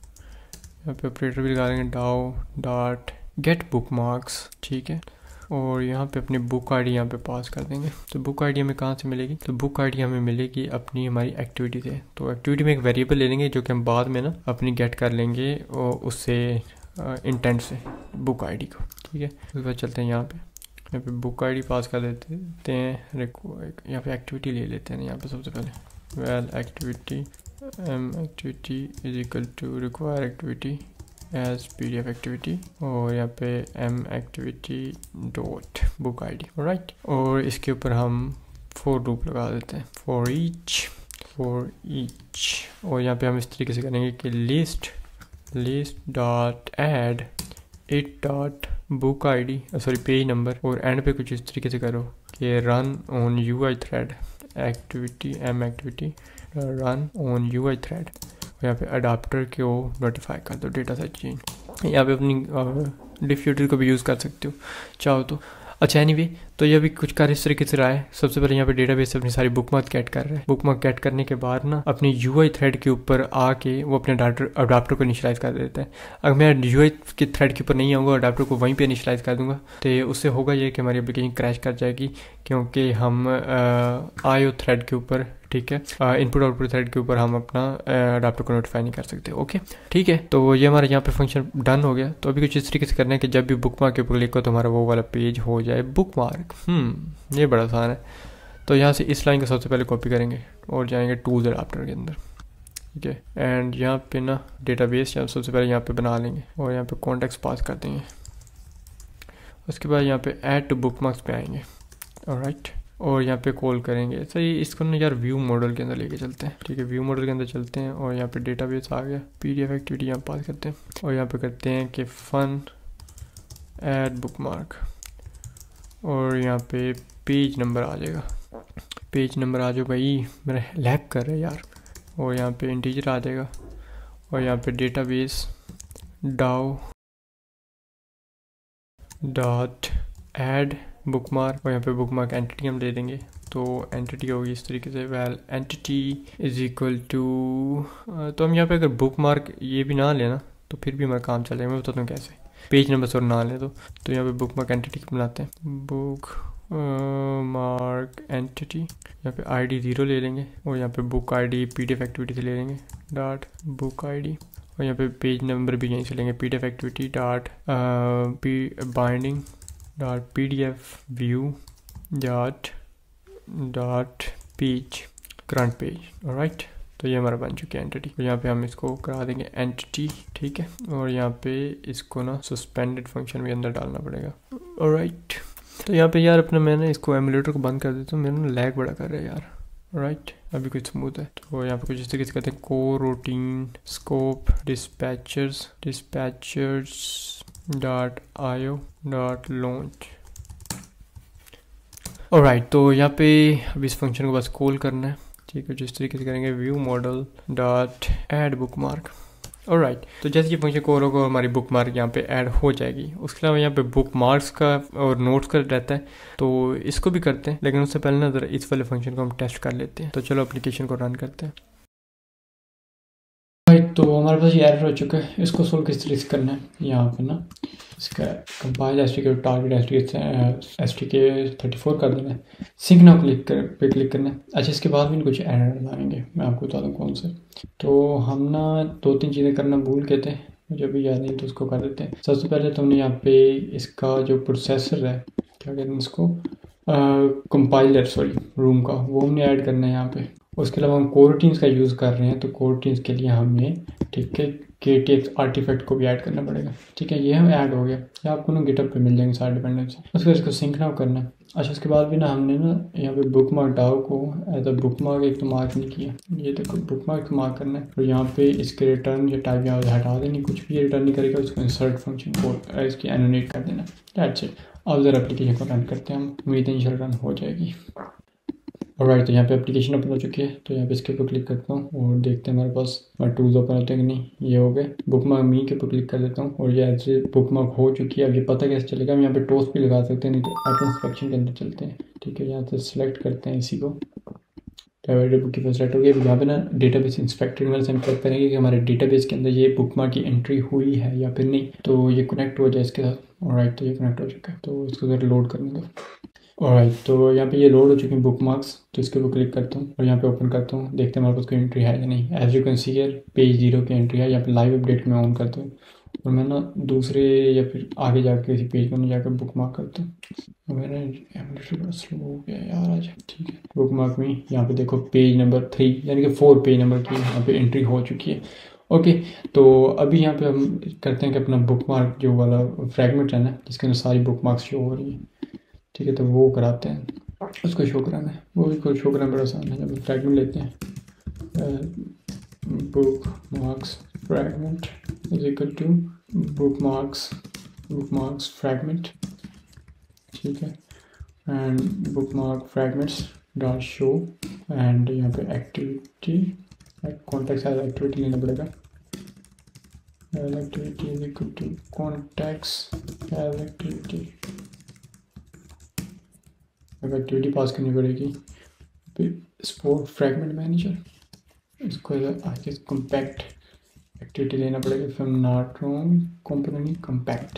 यहाँ पे ऑपरेटर भी लगा देंगे, डाउ डॉट गेट बुक मार्क्स। ठीक है, और यहाँ पे अपनी बुक आईडी यहाँ पे पास कर देंगे। तो बुक आईडी हमें कहाँ से मिलेगी? तो बुक आईडी हमें मिलेगी अपनी हमारी एक्टिविटी से। तो एक्टिविटी में एक वेरिएबल ले लेंगे जो कि हम बाद में ना अपनी गेट कर लेंगे और उससे इंटेंट से बुक आईडी को। ठीक है, उसके बाद चलते हैं यहाँ पे, यहाँ पे बुक आईडी पास कर देते हैं, यहाँ पे एक्टिविटी ले लेते हैं। यहाँ पे सबसे पहले val activity M activity is equal to require activity as P D F activity, और यहाँ पे M activity dot book I D. Right, और इसके ऊपर हम फॉर लूप लगा देते हैं, फॉर ईच फॉर ईच, और यहाँ पे हम इस तरीके से करेंगे कि list list dot edit dot book I D sorry page number, और एंड पे कुछ इस तरीके से करो कि run on U I thread activity M activity run on U I thread, यहाँ पे अडाप्टर को नोटिफाई कर दो डेटा सेट चेंज। यहाँ पे अपनी डिफ्यूटर को भी यूज़ कर सकते हो चाहो तो। अच्छा एनीवे, तो ये भी कुछ कार्य इस तरीके से रहा है। सबसे पहले यहाँ पे डेटाबेस से अपनी सारी बुकमार्क गेट कर रहा है। बुकमार्क गेट करने के बाद ना अपनी यूआई थ्रेड के ऊपर आके वो अपने अडाप्टर को इनिशियलाइज कर देता है। अगर मैं यूआई के थ्रेड के ऊपर नहीं आऊँगा, अडाप्टर को वहीं पे इनिशियलाइज कर दूंगा, तो उससे होगा ये कि हमारी एप्लीकेशन क्रैश कर जाएगी, क्योंकि हम आईओ थ्रेड के ऊपर, ठीक है, इनपुट आउटपुट थ्रेड के ऊपर हम अपना अडाप्टर को नोटिफाई नहीं कर सकते। ओके ठीक है, तो ये हमारा यहाँ पे फंक्शन डन हो गया। तो अभी कुछ इस तरीके से करना है कि जब भी बुक मार्क के ऊपर क्लिक हो तो हमारा वो वाला पेज हो जाए बुक मार्क। हम्म ये बड़ा आसान है। तो यहाँ से इस लाइन को सबसे पहले कॉपी करेंगे और जाएंगे टूल्स अडाप्टर के अंदर। ठीक है, एंड यहाँ पे ना डेटाबेस सबसे पहले यहाँ पे बना लेंगे और यहाँ पे कॉन्टेक्स्ट पास कर देंगे। उसके बाद यहाँ पे ऐड टू बुक मार्क्स पे आएंगे। ऑलराइट, और यहाँ पे कॉल करेंगे। सही, इसको ना यार व्यू मॉडल के अंदर लेके चलते हैं। ठीक है, व्यू मॉडल के अंदर चलते हैं और यहाँ पे डेटाबेस आ गया, पीडीएफ एक्टिविटी यहाँ पास करते हैं और यहाँ पे करते हैं कि फन ऐड बुकमार्क, और यहाँ पे पेज नंबर आ जाएगा। पेज नंबर आ जाओ भाई, मेरा लैग कर रहा है यार। और यहाँ पे इंटीजर आ जाएगा और यहाँ पे डेटाबेस डाउ डॉट ऐड बुकमार्क, और यहाँ पे बुकमार्क एंटिटी हम दे देंगे। तो एंटिटी होगी इस तरीके से, val entity is equal to, तो हम यहाँ पे अगर बुकमार्क ये भी ना लेना तो फिर भी हमारा काम चलेगा। मैं बताता हूँ कैसे, पेज नंबर और ना ले तो तो यहाँ पे बुकमार्क एंटिटी बनाते हैं, बुक मार्क एंटिटी, यहाँ पे आईडी ज़ीरो ले लेंगे और यहाँ पे बुक आईडी पीडीएफ एक्टिविटी से ले लेंगे डॉट बुक आईडी, और यहाँ पे पेज नंबर भी यहीं से लेंगे, PDF activity dot binding dot P D F view dot dot page current page. Alright, तो ये हमारा बन चुकी है एंटिटी। तो यहाँ पे हम इसको करा देंगे एंटिटी, ठीक है, और यहाँ पे इसको ना सस्पेंडेड फंक्शन भी अंदर डालना पड़ेगा। ऑलराइट, तो यहाँ पे यार अपना मैंने इसको एमुलेटर को बंद कर देता हूँ, मेरा ना लैग बड़ा कर रहा है यार। राइट, अभी कुछ स्मूथ है। तो यहाँ पे कुछ इस तरीके से करते हैं, coroutine scope dispatchers dispatchers dot IO dot launch. Alright, तो यहाँ पे अभी इस फंक्शन को बस कॉल करना है। ठीक है, जिस तरीके से करेंगे view model dot add bookmark. Alright, तो जैसे ये फंक्शन कॉल होगा हमारी बुक मार्क यहाँ पे ऐड हो जाएगी। उसके अलावा यहाँ पे बुक मार्क्स का और नोट्स का रहता है, तो इसको भी करते हैं, लेकिन उससे पहले ना जरा इस वाले फंक्शन को हम टेस्ट कर लेते हैं। तो चलो एप्लीकेशन को रन करते हैं। तो हमारे पास ये एरर हो चुका है, इसको सोल्व किस तरीके से करना है। यहाँ पे ना इसका compile S D K target S D K S D K thirty four कर देना है, सिंक नाउ क्लिक कर पे क्लिक करना है। अच्छा, इसके बाद भी कुछ एरर आएंगे, मैं आपको बता दूँ कौन से। तो हम ना दो तीन चीज़ें करना भूल गए थे, मुझे भी याद नहीं, तो उसको कर देते हैं। सबसे पहले तो हमने यहाँ पे इसका जो प्रोसेसर है, क्या कहते हैं इसको, कंपाइलर सॉरी रूम का, वो हमने ऐड करना है यहाँ पे। उसके अलावा हम कोरोटीन्स का यूज़ कर रहे हैं, तो कोरोटीन्स के लिए हमें ठीक है के टी एक्स आर्टिफैक्ट को भी ऐड करना पड़ेगा। ठीक है, ये हम ऐड हो गया, ये आपको ना गिटहब पे मिल जाएंगे सारे डिपेंडेंसी। उसके बाद इसको सिंक नाउ करना है। अच्छा, उसके बाद भी ना हमने ना यहाँ पे बुक मार्क डाउ को एज अ बुक मार्क एक तो मार्क नहीं किया, ये देखो बुक मार्क मार्क करना है। और यहाँ पे इसके रिटर्न या टाइप यहाँ हटा देनी, कुछ भी रिटर्न नहीं करेगा, उसको इंसर्ट फंक्शन को इसकी एनोनेट कर देना। That's it. अब जरा एप्लीकेशन को रन करते हैं हम, उम्मीद है इंशाल्लाह रन हो जाएगी। ऑलराइट, तो यहाँ पे एप्लीकेशन ओपन हो चुकी है, तो यहाँ पे इसके ऊपर क्लिक करता हूँ और देखते हैं हमारे पास हमारे टूल्स ओपन होते हैं कि नहीं। ये हो गए। बुक मार्क मी के ऊपर क्लिक कर देता हूँ और ये ऐसे बुक मार्क हो चुकी है। अब ये पता कैसे चलेगा, हम यहाँ पे टोस्ट भी लगा सकते हैं, नहीं तो ऐप इंस्पेक्शन के अंदर चलते हैं। ठीक है, यहाँ से सिलेक्ट करते हैं इसी को, प्राइवेट बुक की पर सेलेक्ट हो गया। यहाँ पे ना डेटाबेस इंस्पेक्टर में से हम चेक करेंगे कि हमारे डेटाबेस के अंदर ये बुक मार्क की एंट्री हुई है या फिर नहीं, तो ये कनेक्ट हो जाए इसके साथ। ऑलराइट, तो ये कनेक्ट हो चुका है, तो इसको ज़रा लोड करने दो। ऑलराइट, तो यहाँ पे ये लोड हो चुके हैं बुक मार्क्स, तो इसके ऊपर क्लिक करता हूँ और यहाँ पे ओपन करता हूँ, देखते हैं हमारे पास कोई एंट्री है या नहीं। As you can see here page zero की एंट्री है। यहाँ पे लाइव अपडेट में ऑन करता हूँ और मैं ना दूसरे या फिर आगे जाकर किसी पेज में जाकर बुक मार्क करता हूँ। मेरा एमुलेटर स्लो हो गया यार आज। ठीक है, बुक मार्क में यहाँ पे देखो पेज नंबर थ्री यानी कि फोर पेज नंबर की यहाँ पे एंट्री हो चुकी है। ओके, तो अभी यहाँ पे हम करते हैं कि अपना बुक मार्क जो वाला फ्रैगमेंट है ना, जिसके अंदर सारी बुक मार्क्स शो हो रही है, ठीक है, तो वो कराते हैं, उसको शो कराना है। वो भी कोई शो कराना बड़ा आसान है। जब फ्रैगमेंट लेते हैं, bookmarks fragment is equal to bookmarks bookmarks fragment, ठीक है, and bookmark fragments dot show, and यहाँ पे एक्टिविटी कॉन्टेक्स्ट एज एक्टिविटी लेना पड़ेगा। Activity is equal to context as activity, activity pass करनी पड़ेगी। फिर स्पोर्ट फ्रैगमेंट मैनेजर, इसको आगे कॉम्पैक्ट एक्टिविटी लेना पड़ेगा। फिर not wrong component compact,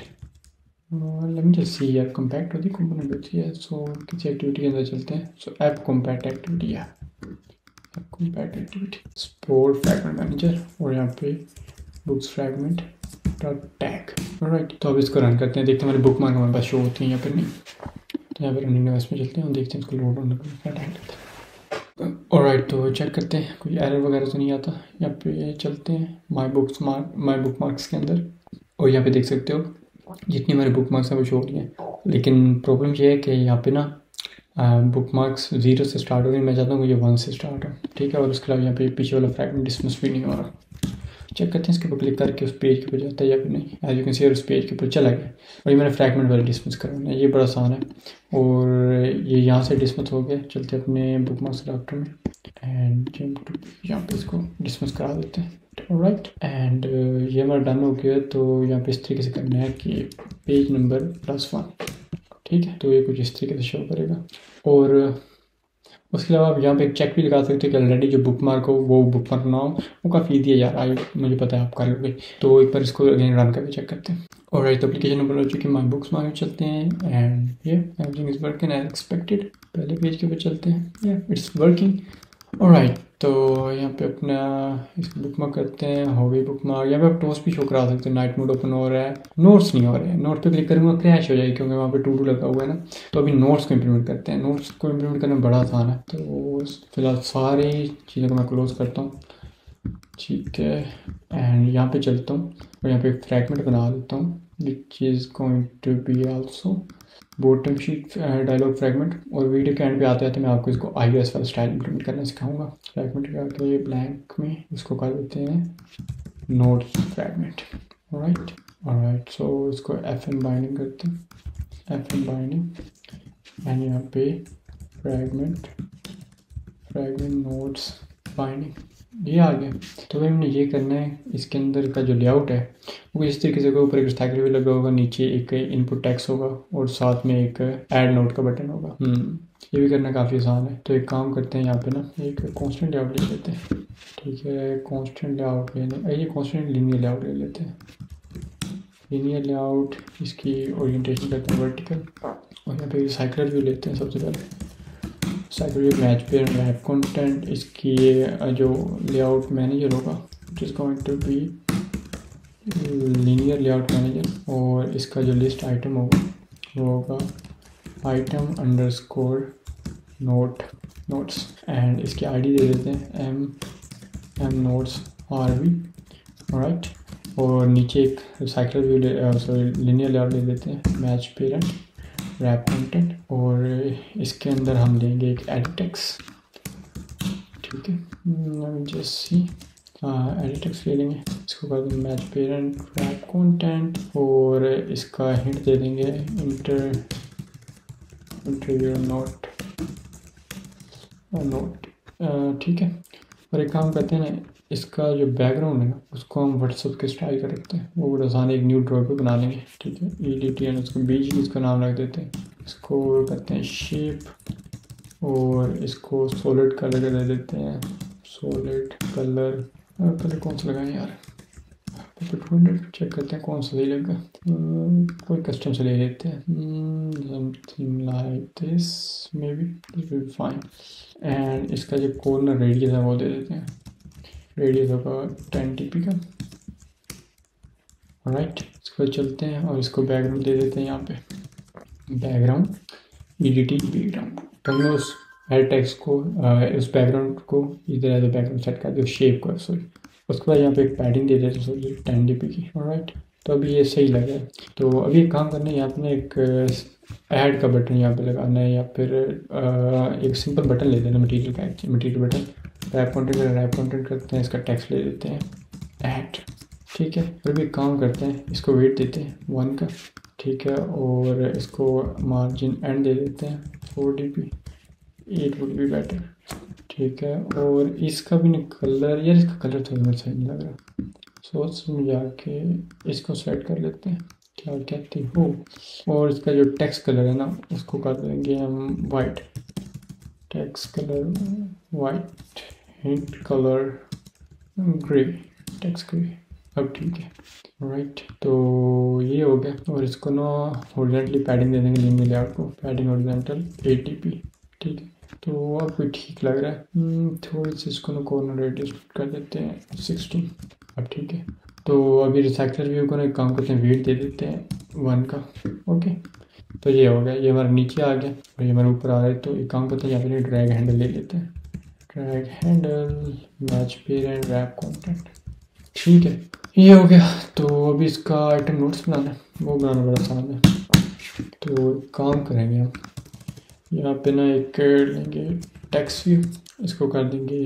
let me just see यार कॉम्पैक्ट होती कंपोनेंट होती है। सो किसी एक्टिविटी के अंदर चलते हैं। सो ऐप कॉम्पैक्ट एक्टिविटी है, app compact activity support fragment manager, और यहाँ पे books fragment dot tag. Right, तो अब इसको रन करते हैं, देखते हैं हमारे बुक मार्क हमारे पास शो होती हैं या फिर नहीं। तो यहाँ पर रनिंग डिवाइस में चलते हैं और देखते हैं इसको लोड होने का कितना टाइम लगता है। ऑलराइट, तो चेक करते हैं कोई एरर वगैरह तो नहीं आता। यहाँ पे चलते हैं my books mark my bookmarks के अंदर, और यहाँ पे देख सकते हो जितनी हमारे बुक मार्क्स हैं वो शो हो रही हैं। लेकिन प्रॉब्लम ये है कि यहाँ पे ना बुक मार्क्स जीरो से स्टार्ट हो रही है, मैं चाहता हूँ कि ये वन से स्टार्ट हो। ठीक है, और उसके अलावा यहाँ पे पीछे वाला फ्रैगमेंट डिसमिस भी नहीं हो रहा। चेक करते हैं इसके ऊपर क्लिक करके उस पेज के ऊपर जाता है या फिर नहीं। एज यू कैन सी उस पेज के ऊपर चला गया, और ये मैंने फ्रैगमेंट वाला डिसमिस करवाना है, ये बड़ा आसान है। और ये यहाँ से डिसमिस हो गया। चलते अपने बुक मार्क्स डॉक्टर में एंड यहाँ पे इसको डिसमिस करा देते हैं। राइट, एंड ये हमारा डन हो गया। तो यहाँ पे इस तरीके से करना है कि पेज नंबर प्लस वन, ठीक है, तो ये कुछ इस तरीके से शो करेगा। और उसके अलावा आप यहाँ पे एक चेक भी लगा सकते हो कि ऑलरेडी जो बुक मार्क हो वो बुक मार्क ना हो, वो काफ़ी ईजी है यार, आई मुझे पता है आप कर लोगे। तो एक बार इसको अगेन रन करके चेक करते हैं। और राइट, तो एप्लीकेशन नंबर हो चुकी है, माई बुक्स मार्क चलते हैं एंड ये everything is working as expected. पहले पेज के ऊपर चलते हैं, या इट्स वर्किंग। ऑलराइट, तो यहाँ पे अपना इसको बुक मार्क करते हैं, हो गई बुक मार्क। यहाँ पे आप टोस्ट भी शो करा सकते हैं, नाइट मोड ओपन हो रहा है, नोट्स नहीं हो रहे हैं। नोट पे क्लिक करूँगा क्रैश हो जाएगी क्योंकि वहाँ पे टू टू लगा हुआ है ना। तो अभी नोट्स को इम्प्लीमेंट करते हैं। नोट्स को इम्प्लीमेंट करना बड़ा आसान है। तो फिलहाल सारी चीज़ों को मैं क्लोज करता हूँ, ठीक है, एंड यहाँ पे चलता हूँ और यहाँ पे एक फ्रैगमेंट बना देता हूँ which is going to be also bottom sheet dialog fragment. और वीडियो के एंड पे आते आते मैं आपको इसको आई ओ एस वाला स्टाइल इम्प्लीमेंट करना सिखाऊंगा। फ्रैगमेंट करके ब्लैंक में इसको कर देते हैं notes fragment. Alright alright so इसको एफ एन बाइंडिंग करते हैं, एफ एन बाइंडिंग एंड यहाँ पे फ्रैगमेंट फ्रैगमेंट नोट्स बाइंडिंग, ये आ गया। तो भाई हमने ये करना है, इसके अंदर का जो लेआउट है वो इस तरीके से, ऊपर एक स्टैकर भी लगा होगा, नीचे एक इनपुट टेक्स्ट होगा और साथ में एक ऐड नोट का बटन होगा। हम्म ये भी करना काफ़ी आसान है। तो एक काम करते हैं, यहाँ पे ना एक कांस्टेंट लेआउट ले लेते हैं, ठीक है, कांस्टेंट लेआउट लेने ये कांस्टेंट लीनियर लेआउट ले लेते हैं। लीनियर लेआउट, इसकी ओरिएंटेशन करते हैं वर्टिकल, और यहाँ पे साइक्लर व्यू लेते हैं सबसे पहले। Cycle view match parent wrap content, इसकी जो लेआउट मैनेजर होगा it is going to be linear layout manager, और इसका जो लिस्ट आइटम होगा वो होगा item underscore note notes and इसकी आईडी दे देते हैं M M notes R V right. और नीचे एक cycle view sorry linear layout ले देते हैं मैच पेरेंट रैप कंटेंट और इसके अंदर हम लेंगे एक एडिट टेक्स्ट, ठीक है जस्ट सी एडिट टेक्स्ट ले लेंगे, इसको कर देंगे मैच पेरेंट रैप कंटेंट और इसका हिंट दे देंगे इंटर इंटर नोट नोट ठीक है। और एक काम करते हैं ना, इसका जो बैकग्राउंड है ना उसको हम व्हाट्सएप के स्टाइल का रखते हैं, वो आसान एक न्यू ड्रॉ पे बना लेंगे, ठीक है ई डी टी एंड उसको बीच इसका नाम रख देते हैं, इसको करते हैं शेप और इसको सॉलिड कलर दे देते हैं, सॉलिड कलर कलर कौन सा लगाएं यार, चेक करते हैं कौन सा सही लगेगा, कोई कस्टम से ले लेते हैं something like this may be this will be fine. And इसका जो कॉर्नर रेडियस है वो दे देते हैं, रेडियस होगा टेन टी पी का राइट। इसको चलते हैं और इसको बैकग्राउंड दे देते हैं यहाँ पे background E D T background, तो हमने उस एड टेक्स्ट को उस बैकग्राउंड को इधर एज बैकग्राउंड सेट कर दिया शेप को सॉरी। उसके बाद यहाँ पे एक पैडिंग दे देते हैं टेन डी पी की राइट। तो अभी ये सही लग रहा है। तो अभी एक काम करना है, यहाँ पे एक ऐड का बटन यहाँ पे लगाना है या फिर आ, एक सिंपल बटन ले देना मटेरियल का material button wrap content wrap content करते हैं, इसका टेक्स्ट ले देते हैं ऐड, ठीक है। फिर भी काम करते हैं, इसको वेट देते हैं वन का, ठीक है, और इसको मार्जिन एंड दे देते हैं four D P eight would be better, ठीक है। और इसका भी नहीं कलर यार, इसका कलर थोड़ा मेरे सही नहीं लग रहा, सोच में जाके इसको सेट कर लेते हैं क्या कहती हो। और इसका जो टेक्स्ट कलर है ना उसको कर देंगे हम white, text colour white, hint colour grey, text grey, अब ठीक है राइट। तो ये हो गया और इसको ना हॉरिजॉन्टली पैडिंग दे देंगे लिनियर लेआउट को, padding horizontal eight T P, ठीक है। तो अब भी ठीक लग रहा है, थोड़ी सी इसको ना कॉर्नर रेडियस कर देते हैं सिक्सटीन, अब ठीक है। तो अभी रिसाइकलर व्यू को ना एक काम करते हैं वेट दे देते हैं वन का, ओके। तो ये हो गया, ये हमारे नीचे आ गया और ये हमारे ऊपर आ रहा है। तो एक काम करते हैं यहाँ पे ड्रैग हैंडल ले लेते हैं, drag handle match parent wrap content, ठीक है ये हो गया। तो अभी इसका आइटम नोट्स बनाना है, वो बनाना बड़ा आसान है। तो काम करेंगे हम यहाँ पे ना एक लेंगे टेक्स्ट व्यू, इसको कर देंगे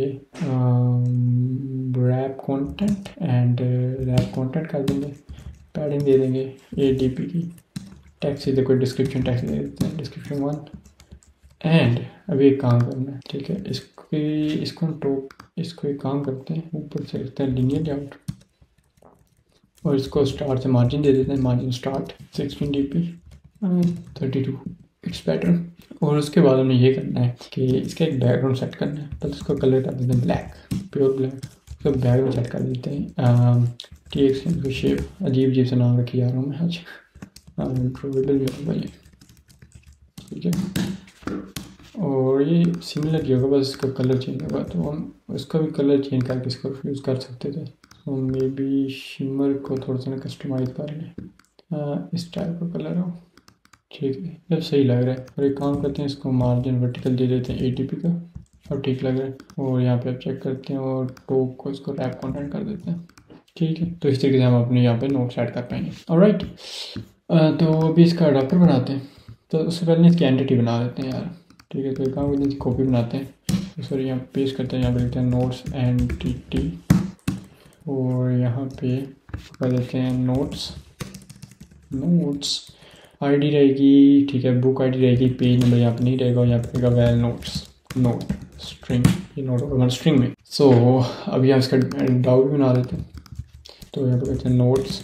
wrap content and wrap content कर देंगे, पैडिंग दे देंगे एट डी पी की, टेक्स्ट इधर कोई डिस्क्रिप्शन टेक्स्ट दे देते हैं डिस्क्रिप्शन वन। एंड अभी एक काम करना है, ठीक है, इसको इसको टॉप इसको एक काम करते हैं ऊपर से करते हैं लिनियर लेआउट और इसको स्टार्ट से मार्जिन दे देते हैं, margin start sixteen D P thirty two it's better. और उसके बाद हमें ये करना है कि इसका एक बैकग्राउंड सेट करना है, तो इसको कलर कर देते हैं ब्लैक, प्योर ब्लैक, उसका बैकग्राउंड सेट कर देते हैं टी एक्स की शेप, अजीब अजीब से नाम रखी जा रहा हूँ मैं आज, ड्रोवेबल भाई, ठीक है। और ये सिमिलर ही होगा, बस इसका कलर चेंज होगा, तो हम उसका भी कलर चेंज करके इसको यूज़ कर सकते थे। तो मे बी शिमर को थोड़ा सा कस्टमाइज कर लें, इस टाइप का कलर हो, ठीक है, जब सही लग रहा है। और एक काम करते हैं, इसको मार्जिन वर्टिकल दे देते हैं ए टी पी का, अब ठीक लग रहा है। और यहाँ पे आप चेक करते हैं और टॉप को इसको रैप कंटेंट कर देते हैं, ठीक है। तो इस तरीके से हम अपने यहाँ पे नोट सेट कर पाएंगे, ऑलराइट। तो अभी इसका अडाप्टर बनाते हैं, तो उससे पहले इसकी एंटिटी बना देते हैं यार, ठीक है। तो एक काम करते हैं, कॉपी बनाते हैं, सॉरी यहाँ पेस्ट करते हैं, यहाँ पे लिखते हैं नोट्स एंटिटी और यहाँ पे कर देते हैं नोट्स नोट्स आईडी रहेगी, ठीक है, बुक आईडी रहेगी, पेज नंबर यहाँ पे नहीं रहेगा, यहाँ पे रहेगा वेल नोट्स नोट स्ट्रिंग, ये नोट होगा हमारे स्ट्रिंग में। सो so, अभी हम इसका डाउ भी बना देते हैं, तो यहाँ पे कहते हैं नोट्स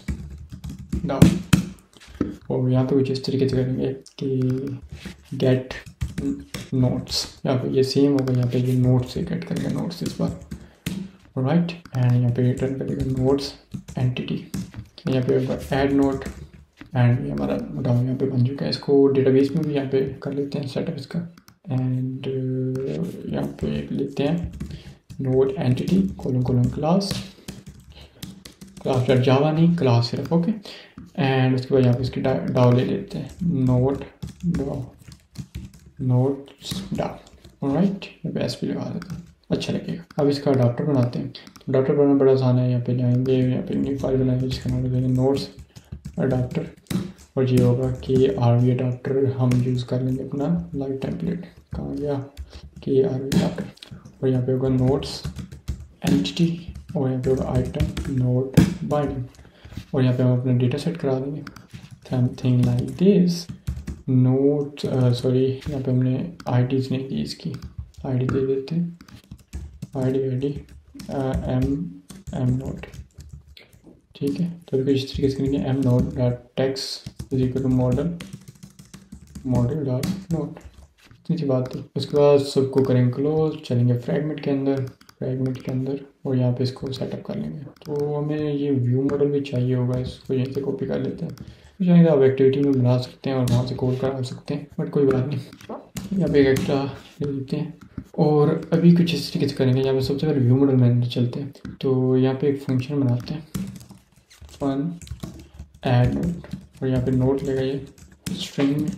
डाउ और यहाँ पे कुछ इस तरीके से करेंगे कि गेट नोट्स, यहाँ पे ये सेम होगा, यहाँ पे ये नोट्स से गेट करेंगे नोट्स इस बार, राइट। एंड यहाँ पे रिटर्न करेगा नोट्स एंटिटी, यहाँ पे होगा ऐड नोट एंड ये हमारा डाउन यहाँ पे बन चुका है। इसको डेटाबेस में भी यहाँ पे कर लेते हैं सेटअप इसका, एंड यहाँ पे लेते हैं note entity colon colon class class dot java नहीं क्लास सिर्फ, ओके। एंड उसके बाद यहाँ पे इसकी डाउ ले लेते हैं, नोट डाउ नोट्स डाउ, ऑलराइट, यहाँ पे एस पी लगा देते हैं, अच्छा लगेगा। अब इसका अडाप्टर बनाते हैं। अडाप्टर बनाना बड़ा आसान है। यहाँ पे जाएंगे, यहाँ पे न्यू फाइल बनाएंगे जिसका नाम देंगे नोट्स अडाप्टर, और ये होगा कि आर वी अडाप्टर हम यूज़ कर लेंगे अपना लाइव टेम्पलेट। कहाँ गया कि आर वी अडाप्टर, और यहाँ पे होगा नोट्स एंटिटी, और यहाँ पे होगा आइटम नोट बाइंडिंग, और यहाँ पे हम अपना डेटा सेट करा देंगे something like this note. Sorry, यहाँ पे हमने आईडीज नहीं दी, इसकी आईडी दे देते हैं, ID ID M M note, ठीक है। तो अभी इस तरीके से करेंगे, M note dot text is equal to model model dot note, इतनी सी बात थी। उसके बाद सबको करेंगे क्लोज, चलेंगे फ्रैगमेंट के अंदर, फ्रैगमेंट के अंदर और यहाँ पे इसको सेटअप कर लेंगे। तो हमें ये व्यू मॉडल भी चाहिए होगा, इसको यहीं से कॉपी कर लेते हैं। तो चाहे तो आप एक्टिविटी में बना सकते हैं और वहाँ से कॉल करा सकते हैं, बट कोई बात नहीं, यहाँ पे एक एक्स्ट्रा ले लेते हैं। और अभी कुछ इस तरीके से करेंगे। यहाँ पे सबसे पहले व्यू मॉडल में अंदर चलते हैं। तो यहाँ पे एक फंक्शन बनाते हैं, फन ऐड नोट, और यहाँ पे नोट लेगा ये स्ट्रिंग में,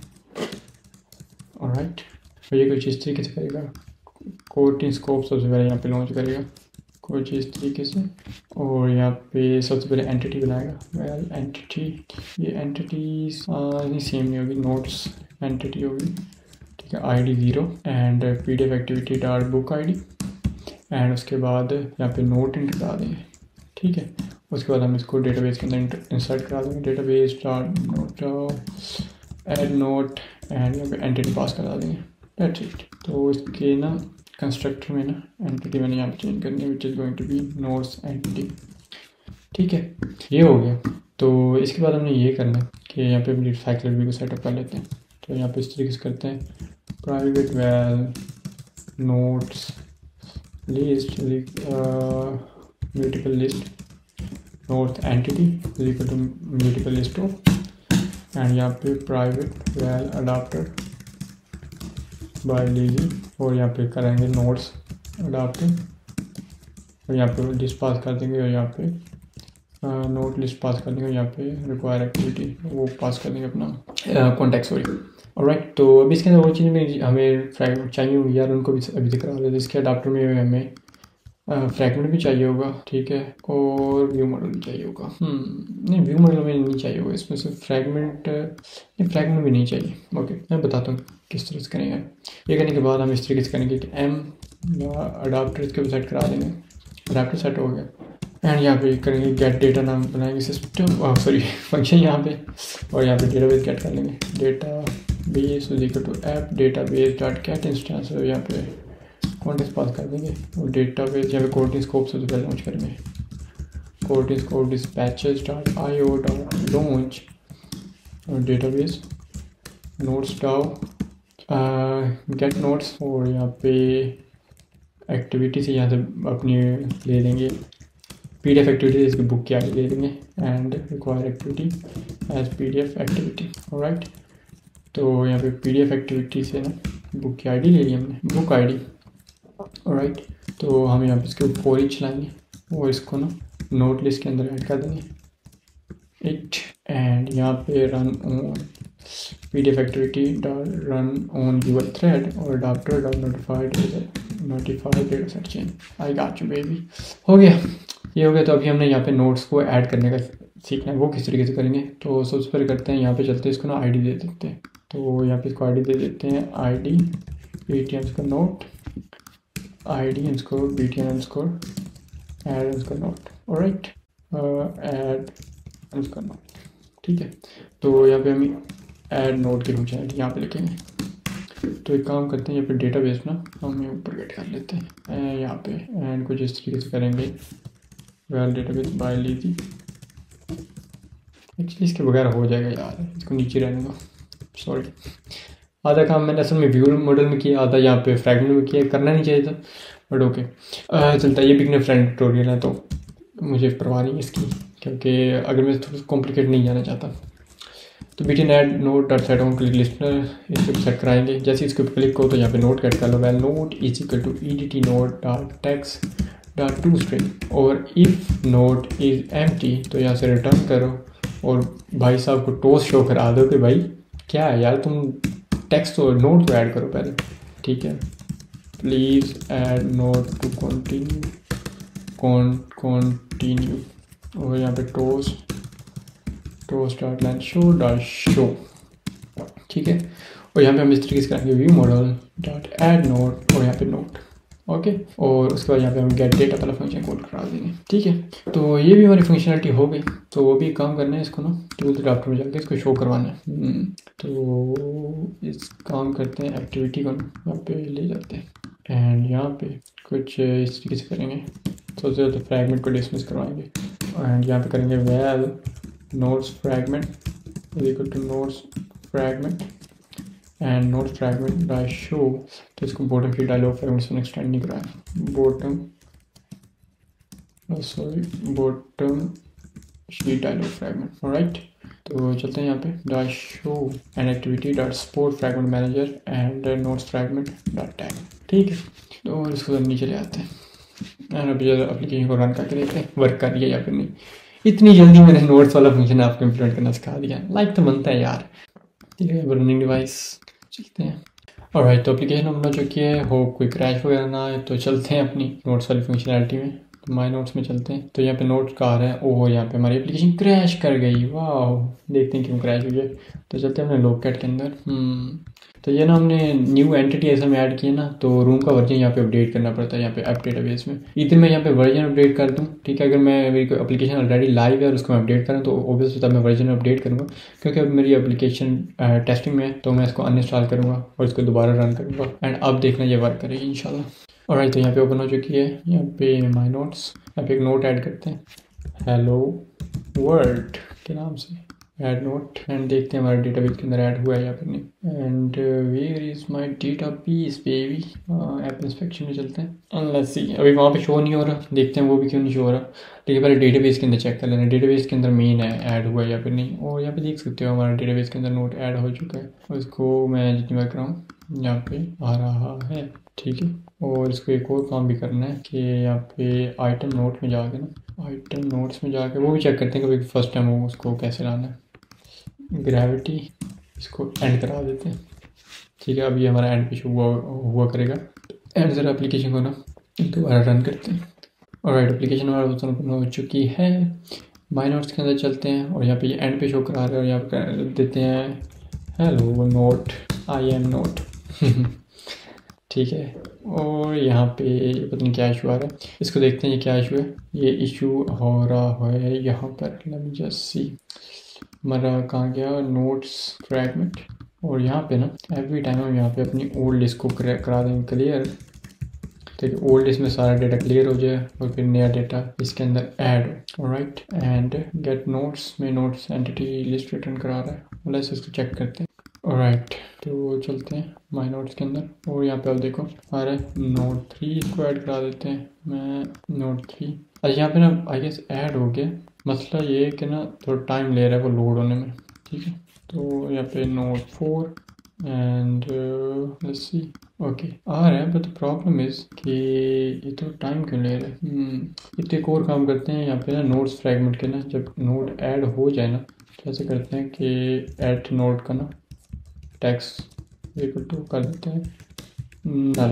ऑलराइट। और ये कुछ इस तरीके से करेगा, कोटिंग स्कोप सबसे पहले यहाँ पे लॉन्च करेगा कुछ इस तरीके से, और यहाँ पे सबसे पहले एंटिटी बनाएगा। वेल एंटिटी, ये एंटिटी सेम नहीं होगी, नोट्स एंटिटी होगी, ठीक है। ID zero and PDF activity dot book ID, and उसके बाद यहाँ पे नोट इंटर करा देंगे, ठीक है। उसके बाद हम इसको डेटाबेस के अंदर इंसर्ट करा देंगे, database dot note add note, and यहाँ पे एंटिटी पास करा देंगे, दैट्स इट। तो इसके ना कंस्ट्रक्टर में ना एंटिटी मैंने यहाँ पे चेंज करनी है, which is going to be notes entity, ठीक है। ये हो गया। तो इसके बाद हमने ये करना है कि यहाँ पे अपनी साइक्लिक भी को सेटअप कर लेते हैं। तो यहाँ पे इस तरीके से करते हैं, private val notes list mutable list notes entity is equal to mutable list of, and यहाँ पे private val adapter by lazy, और यहाँ पे करेंगे नोट्स अडाप्टर, और यहाँ पे लिस्ट पास कर देंगे, और यहाँ पे नोट लिस्ट पास कर देंगे, और यहाँ पे रिक्वायर एक्टिविटी वो पास कर देंगे अपना कॉन्टेक्स्ट सॉरी, ऑलराइट। तो अभी इसके अंदर वो चीज़ में हमें फ्रैगमेंट चाहिए होगी यार, उनको भी अभी तक करा लेते। इसके अडाप्टर में हमें फ्रैगमेंट भी चाहिए होगा, ठीक है, और व्यू मॉडल भी चाहिए होगा। नहीं, व्यू मॉडल में नहीं चाहिए होगा, इसमें से फ्रैगमेंट नहीं, फ्रैगमेंट भी नहीं चाहिए। ओके, मैं बताता हूँ किस तरह से करेंगे। ये करने के बाद हम इस तरीके से करेंगे कि एम अडाप्टर इसके ऊपर सेट करा देंगे, अडाप्टर सेट हो गया, एंड यहाँ पे करेंगे गेट डेटा नाम बनाएंगे सिस्टम सॉरी फंक्शन यहाँ पे, और यहाँ पे डेटाबेस गेट कर लेंगे, database is equal to app database dot get instance, और यहाँ पे कॉन्टेक्स्ट पास कर देंगे, और डेटा बेस यहाँ पे कोटिंग स्कोप सबसे पहले लॉन्च करेंगे, coroutine scope dispatchers dot I O dot launch, और database notes dao get notes, और यहाँ पे एक्टिविटी से यहाँ से अपनी ले लेंगे पीडीएफ एक्टिविटी, इसकी बुक की आईडी ले लेंगे, and require activity as PDF activity, alright. तो यहाँ पे पीडीएफ एक्टिविटी से ना बुक की आईडी ले ली हमने, बुक आईडी, ऑलराइट। तो हम यहाँ पे इसके ऊपर फॉर ईच चलाएंगे, और इसको ना नोट लिस्ट के अंदर ऐड कर देंगे इट, एंड यहाँ पे run on PDF activity dot run on UI thread, और adapter dot notified notified data set change, I got you baby. हो गया, ये हो गया। तो अभी हमने यहाँ पे नोट्स को ऐड करने का सीखना है, वो किस तरीके से करेंगे। तो सबसे पहले करते हैं, यहाँ पे चलते हैं, इसको ना आईडी दे देते हैं। तो यहाँ पे इसको आईडी दे देते हैं, ID B T M score note, ID M score B T M score add M score note, alright, add M score note, ठीक है। तो यहाँ पे हम ऐड नोट की फंक्शनलिटी यहाँ पे लिखेंगे। तो एक काम करते हैं, यहाँ पे डेटाबेस ना हम ऊपर गेट कर लेते हैं यहाँ पे, एंड कुछ इस तरीके से करेंगे, val database by lazy, actually इसके बगैर हो जाएगा यार, इसको नीचे रहने दो, सॉरी। आधा काम मैंने असल में व्यू मॉडल में किया, आधा यहाँ पे फ्रैगमेंट में किया, करना नहीं चाहिए था, बट ओके चलता है। ये बिगनर फ्रेंड ट्यूटोरियल है, तो मुझे परवाह नहीं इसकी, क्योंकि अगर मैं थोड़ा कॉम्प्लिकेट नहीं जाना चाहता। तो B T N add note dot set on click listener, इसके ऊपर सेट कराएंगे। जैसे इसके ऊपर क्लिक हो तो यहाँ पे नोट गेट कर लो, val note is equal to E D T note dot text dot to string, और इफ़ नोट इज एम्प्टी तो यहाँ से रिटर्न करो, और भाई साहब को टोस शो करा दो कि भाई क्या है यार, तुम टेक्स्ट और नोट तो ऐड करो पहले, ठीक है। Please add note to continue con continue और यहाँ पे toast toast dot line show dot show, ठीक है। और यहाँ पे हम इस तरीके से करेंगे view model dot add note और यहाँ पे नोट, ओके। और उसके बाद यहाँ पे हम गेट डेटा वाला फंक्शन कॉल करा देंगे, ठीक है। तो ये भी हमारी फंक्शनलिटी हो गई। तो वो भी काम करना है इसको ना, टूल ड्राफ्टर में जाके इसको शो करवाना है। तो इस काम करते हैं, एक्टिविटी को यहाँ पे ले जाते हैं एंड यहाँ पे कुछ इस तरीके से करेंगे। सबसे ज़्यादा फ्रैगमेंट को डिसमिस करवाएंगे एंड यहाँ पे करेंगे val notes fragment equal to notes fragment and notes fragment by show. तो इसको बॉटम की डायलॉग फ्रैगमेंट्स में एक्सटेंड नहीं कराया, bottom sorry bottom sheet dialog fragment, alright. तो चलते हैं यहाँ पे dot show and activity dot support fragment manager and notes fragment dot tag, ठीक है। तो इसको नीचे ले आते हैं एंड अभी एप्लीकेशन को रन करके देखते हैं वर्क कर रही है या फिर नहीं। इतनी जल्दी मैंने नोट्स वाला फंक्शन आपको इम्प्लीमेंट करना सिखा दिया, लाइक तो बनता है यार, ठीक है। रनिंग डिवाइस चलते हैं, ऑलराइट। तो एप्लीकेशन हम बना चुकी है, होप कोई क्रैश वगैरह ना आए। तो चलते हैं अपनी नोट्स वाली फंक्शनैलिटी में, तो माई नोट्स में चलते हैं। तो यहाँ पे नोट्स का आ रहा है, ओह यहाँ पे हमारी एप्लीकेशन क्रैश कर गई, वाह। देखते हैं क्यों क्रैश हुई है। तो चलते हैं अपने लोकेट के अंदर। हम्म तो ये ना हमने न्यू एंटिटी ऐसा में ऐड किया ना, तो रूम का वर्जन यहाँ पे अपडेट करना पड़ता है यहाँ पे ऐप डेटाबेस में। इधर मैं यहाँ पे वर्जन अपडेट कर दूँ, ठीक है। अगर मैं मेरी कोई एप्लीकेशन ऑलरेडी लाइव है और उसको मैं अपडेट करूँ तो ऑब्वियसली तब मैं वर्जन अपडेट करूँगा, क्योंकि अब मेरी एप्लीकेशन टेस्टिंग में है। तो मैं इसको अनइंस्टॉल करूँगा और इसको दोबारा रन करूँगा एंड अब देखना ये वर्क करेगी इंशाल्लाह। ऑलराइट, तो यहाँ पे ओपन हो चुकी है, यहाँ पे माई नोट्स, यहाँ पे एक नोट ऐड करते हैं हेलो वर्ल्ड के नाम से, ऐड नोट एंड देखते हैं हमारे डेटाबेस के अंदर ऐड हुआ है या फिर नहीं। And where is my database baby, app inspection में चलते हैं एंड लेट्स सी। अभी वहाँ पे शो नहीं हो रहा, देखते हैं वो भी क्यों नहीं शो हो रहा। लेकिन पहले डेटाबेस के अंदर चेक कर लेना, डेटाबेस के अंदर मेन है ऐड हुआ है या फिर नहीं। और यहाँ पे देख सकते हो हमारे डेटाबेस के अंदर नोट ऐड हो चुका है और इसको मैं जितनी बार कराऊँ यहाँ पे आ रहा है, ठीक है। और इसको एक और काम भी करना है कि यहाँ पे आइटम नोट में जाके ना, आइटम नोट्स में जाके वो भी चेक करते हैं कि फर्स्ट टाइम वो उसको कैसे लाना है। ग्रेविटी इसको एंड करा देते हैं, ठीक है। अभी हमारा एंड पे हुआ हुआ करेगा। एंड ज़रा एप्लीकेशन को ना दोबारा रन करते हैं। ऑलराइट, एप्लीकेशन हमारा ओपन हो चुकी है। माई नोट्स के अंदर चलते हैं और यहाँ पे ये एंड पे शो करा रहे हैं और यहाँ पे देते हैं hello note I am note, ठीक है। और यहाँ पे पता नहीं क्या इशू आ रहा है, इसको देखते हैं ये क्या इशू है। ये इशू हो रहा है यहाँ पर, लेट मी जस्ट सी, हमारा कहाँ गया नोट्स फ्रैगमेंट। और यहाँ पे ना एवरी टाइम हम यहाँ पे अपनी ओल्ड लिस्ट को करा देंगे क्लियर, ताकि ओल्ड लिस्ट में सारा डेटा क्लियर हो जाए और फिर नया डेटा इसके अंदर ऐड हो। ऑलराइट, एंड गेट नोट्स में नोट्स एंटिटी लिस्ट रिटर्न करा रहा है, मतलब इसको चेक करते हैं। ऑलराइट, तो चलते हैं माई नोट्स के अंदर और यहाँ पे आप देखो आ रहा है नोट थ्री, इसको ऐड करा देते हैं। मैं नोट थ्री, अच्छा यहाँ पे ना आई गेस ऐड हो गया। मसला ये है कि ना थोड़ा टाइम ले रहा है वो लोड होने में, ठीक है। तो यहाँ पे note four and let's see, okay आ रहा है, बट द प्रॉब्लम इज कि ये तो टाइम क्यों ले रहा है। hmm, इतने एक और काम करते हैं, यहाँ पे ना नोट्स फ्रैगमेंट के ना जब नोट ऐड हो जाए ना तो ऐसे करते हैं कि ऐड नोट का ना टेक्स्ट इक्वल टू कर देते हैं नल।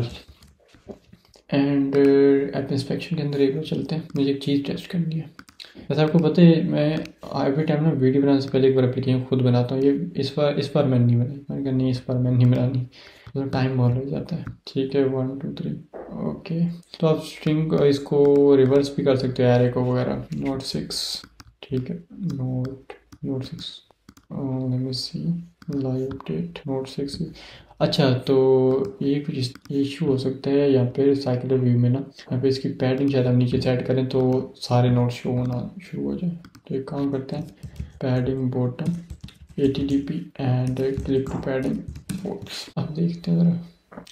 एंड ऐप इंस्पेक्शन के अंदर एक बार चलते हैं, मुझे एक चीज़ टेस्ट करनी है। वैसे आपको पता है मैं एवरी टाइम ना वीडियो बनाने से पहले एक बार एप्लीकेशन खुद बनाता हूँ। ये इस बार इस बार मैंने नहीं बनाई, मैंने कहा नहीं इस बार मैंने नहीं बनानी, तो टाइम बहुत लग जाता है, ठीक है। One two three, okay. तो आप स्ट्रिंग इसको रिवर्स भी कर सकते हो एरे को वगैरह। नोट सिक्स, ठीक है, note note six let me see live update note six. अच्छा, तो ये कुछ इशू हो सकता है यहाँ पे साइकिलर व्यू में ना, यहाँ पे इसकी पैडिंग शायद हम नीचे सेट करें तो सारे नोट शो होना शुरू हो जाए। तो एक काम करते हैं, padding bottom A T D P and click to padding force. अब देखते हैं ज़रा।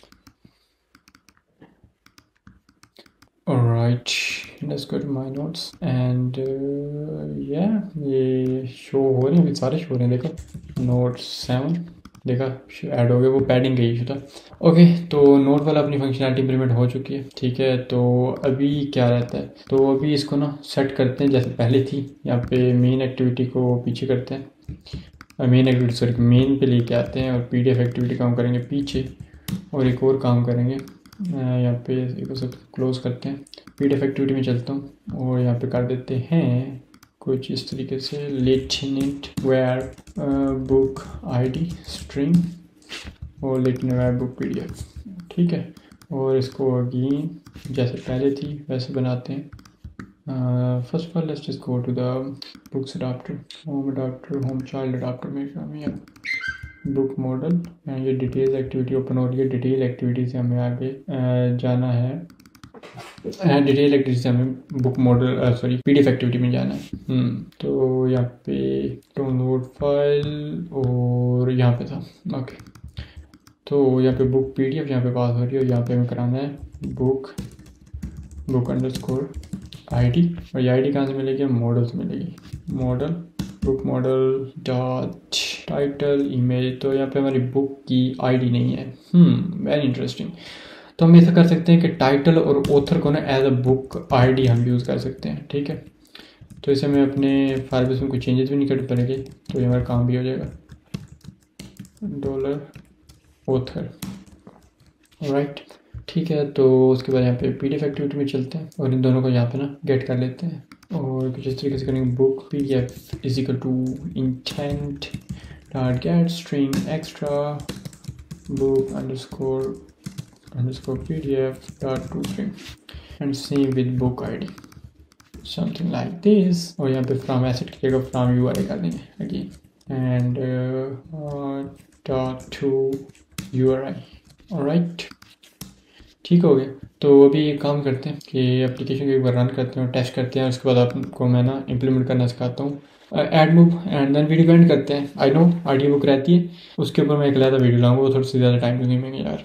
Alright, let's go to my notes and या ये शो हो रहे हैं, अभी सारे शो हो रहे हैं। देखो नोट सेवन, देखा ऐड हो गया, वो पैडिंग का इशू था। ओके, तो नोट वाला अपनी फंक्शनलिटी इम्प्लीमेंट हो चुकी है, ठीक है। तो अभी क्या रहता है, तो अभी इसको ना सेट करते हैं जैसे पहले थी। यहाँ पे मेन एक्टिविटी को पीछे करते हैं, मेन एक्टिविटी सॉरी मेन पे लेके आते हैं और पी डी एफ एक्टिविटी काम करेंगे पीछे। और एक और काम करेंगे, यहाँ पे इसको सब क्लोज करते हैं, पीडीएफ एक्टिविटी में चलता हूँ और यहाँ पे कर देते हैं कुछ इस तरीके से lateinit var book ID string और लेटनेट वेयर बुक पीडीएफ, ठीक है। और इसको अगेन जैसे पहले थी वैसे बनाते हैं। First of all let's just go to the books adapter, home adapter, home child adapter में हमें बुक मॉडल एंड ये डिटेल्स एक्टिविटी ओपन हो रही है। डिटेल एक्टिविटी से हमें आगे जाना है, डिटेल एक्टिविटी से हमें book model sorry PDF activity में जाना है। हम्म तो यहाँ पे डाउनलोड फाइल और यहाँ पे था, ओके। तो यहाँ पे बुक पीडीएफ यहाँ पे पास हो रही है और यहाँ पे हमें कराना है बुक बुक अंडरस्कोर आईडी, और ये आईडी कहाँ से मिलेगी? मॉडल से मिलेगी। Model book model dot title image, तो यहाँ पे हमारी बुक की आईडी नहीं है। Hmm very interesting. तो हम ऐसा कर सकते हैं कि टाइटल और ऑथर को ना एज अ बुक आईडी हम यूज़ कर सकते हैं, ठीक है। तो इसे हमें अपने फाइल में कोई चेंजेस भी नहीं करने पड़ेंगे, तो ये हमारा काम भी हो जाएगा। डॉलर ऑथर, राइट, ठीक है। तो उसके बाद यहाँ पे पीडीएफ एक्टिविटी में चलते हैं और इन दोनों को यहाँ पे ना गेट कर लेते हैं और कुछ इस तरीके से करेंगे। Book PDF is equal to intent dot get string extra book underscore underscore PDF dot to string and same with book ID, something like this. और यहाँ पे फ्रॉम एसेट की जगह फ्रॉम यूआरएल कर देंगे again and dot to URL, alright, ठीक हो गया। तो अभी एक काम करते हैं कि एप्लीकेशन को एक बार रन करते हैं और टेस्ट करते हैं, उसके बाद आपको मैं ना इम्प्लीमेंट करना सिखाता हूँ। AdMob and then video end करते हैं। आई नो ऑडियो बुक रहती है, उसके ऊपर मैं एक अलग वीडियो लाऊंगा, वो थोड़ी सी ज़्यादा टाइम लगेंगे यार।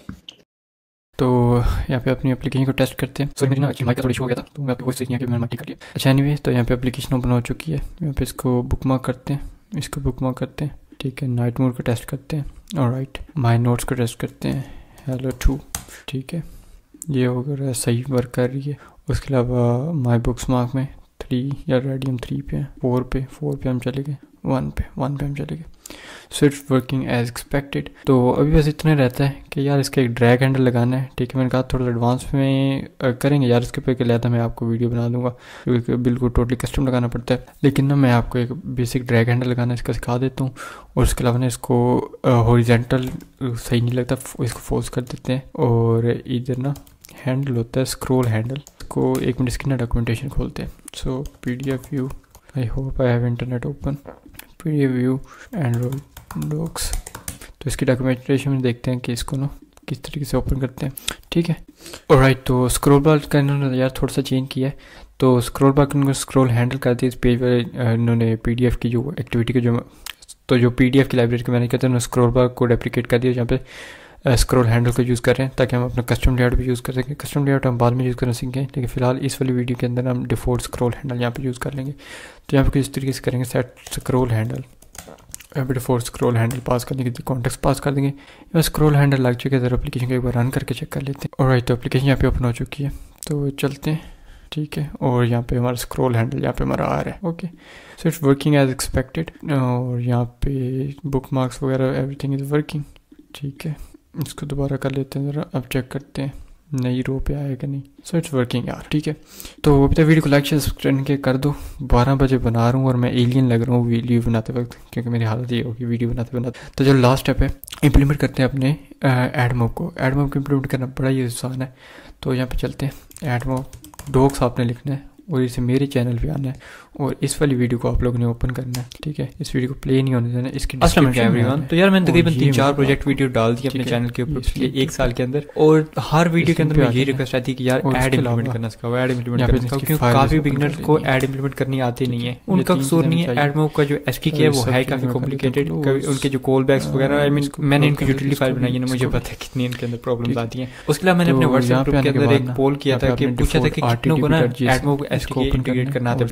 तो यहाँ पे अपनी एप्लीकेशन को टेस्ट करते हैं। सो मेरी ना माइक का थोड़ा इशू हो गया था, तो मैं आपको वॉइस कि मैंने माइक कर लिया। अच्छा एनीवे, तो यहाँ पे एप्लीकेशन ओपन हो चुकी है। यहाँ पे इसको बुकमार्क करते हैं, इसको बुकमार्क करते हैं, ठीक है। नाइट मोड को टेस्ट करते हैं, ऑलराइट। माय नोट्स को टेस्ट करते हैं, हेलो टू, ठीक है। ये वगैरह सही वर्क कर रही है। उसके अलावा माई बुक्स मार्क में थ्री या रेडियम थ्री पे, फोर पे फोर पे हम चले गए, वन पे वन पे हम चले गए। So it's working as expected. तो अभी बस इतना रहता है कि यार इसका एक ड्रैग हैंडल लगाना है, ठीक है। मैंने कहा थोड़ा एडवांस में करेंगे यार, इसके ऊपर लिया था मैं आपको वीडियो बना दूंगा, क्योंकि बिल्कुल टोटली कस्टम लगाना पड़ता है। लेकिन ना मैं आपको एक बेसिक ड्रैग हैंडल लगाना इसका सिखा देता हूँ। और उसके अलावा ना इसको हॉरिजॉन्टल सही नहीं लगता, इसको फोर्स कर देते हैं। और इधर ना हैंडल होता है स्क्रॉल हैंडल, को एक मिनट इसकी ना डॉक्यूमेंटेशन खोलते हैं। So P D F view, I hope I have internet open, P D F view android docs. तो इसकी डॉक्यूमेंटेशन में देखते हैं कि इसको ना किस तरीके से ओपन करते हैं, ठीक है। ऑलराइट, तो स्क्रॉल बार का इन्होंने यार थोड़ा सा चेंज किया है। तो स्क्रॉल बार का स्क्रॉल हैंडल कर दिया इस पेज पर इन्होंने पी डी एफ की जो एक्टिविटी के जो तो जो पी डी एफ की लाइब्रेरी के मैंने कहते हैं उन्होंने स्क्रॉल बार को रेप्लिकेट कर दिया, जहाँ पे स्क्रॉल हैंडल को यूज़ कर रहे हैं ताकि हम अपना कस्टम लेआउट भी यूज़ कर सकें। कस्टम लेआउट हम बाद में यूज़ करना सीखें, लेकिन फिलहाल इस वाली वीडियो के अंदर हम डिफ़ॉल्ट स्क्रॉल हैंडल यहाँ पे यूज़ कर लेंगे। तो यहाँ पे किस तरीके से करेंगे, सेट स्क्रॉल हैंडल, यहाँ पे डिफ़ॉल्ट स्क्रॉल हैंडल पास करने के कॉन्टेक्स्ट पास कर देंगे। यहाँ स्क्रॉल हैंडल लग चुके हैं, ज़रा एप्लीकेशन को एक बार रन करके चेक कर लेते हैं। ऑलराइट, तो एप्लीकेशन यहाँ पे ओपन हो चुकी है, तो चलते हैं, ठीक है। और यहाँ पे हमारा स्क्रॉल हैंडल यहाँ पे हमारा आ रहा है, okay. So it's working as expected. और यहाँ पे बुक मार्क्स वगैरह एवरीथिंग इज़ वर्किंग, ठीक है। इसको दोबारा कर लेते हैं ज़रा, अब चेक करते हैं नई रो पे आएगा नहीं। सो इट्स वर्किंग यार, ठीक है। तो अभी तक वीडियो को लाइक शेयर सब्सक्राइब के कर दो। बारह बजे बना रहा हूँ और मैं एलियन लग रहा हूँ वीडियो बनाते वक्त, क्योंकि मेरी हालत ये होगी वीडियो बनाते बनाते। तो जो लास्ट स्टेप है, इंप्लीमेंट करते हैं अपने एडमोब को। एडमोब को इंप्लीमेंट करना बड़ा ही आसान है। तो यहाँ पे चलते हैं, एडमोब डॉक्स आपने लिखना है और इसे मेरे चैनल पे आना है और इस वाली वीडियो को आप लोगों ने ओपन करना है, ठीक है। इस वीडियो को प्ले नहीं होने देना। इसकी एवरीवन, तो यार मैंने तकरीबन तीन चार प्रोजेक्ट वीडियो डाल दी अपने चैनल के ऊपर एक साल के अंदर, और हर वीडियो के अंदर में यही रिक्वेस्ट आती है कि यार ऐड इंप्लीमेंट करना सिखाओ, ऐड इंप्लीमेंट करना सिखाओ, क्योंकि काफी बिगिनर्स को ऐड इंप्लीमेंट करनी आती नहीं है। उनका कसूर नहीं है, एडमोब का जो एसक्यू है वो है काफी कॉम्प्लिकेटेड। उनके जो कॉल बैक्स वगैरह, आई मीन मैंने इनकी यूटिलिटी फाइल बनाई है ना, मुझे पता है कितनी इनके अंदर प्रॉब्लम्स आती हैं। उसके अलावा मैंने अपने व्हाट्सएप ग्रुप के अंदर एक पोल किया था कि पूछा था कि कितनों को ना एडमोब एसक्यू इंटीग्रेट करना आता है एप्लीकेशन में,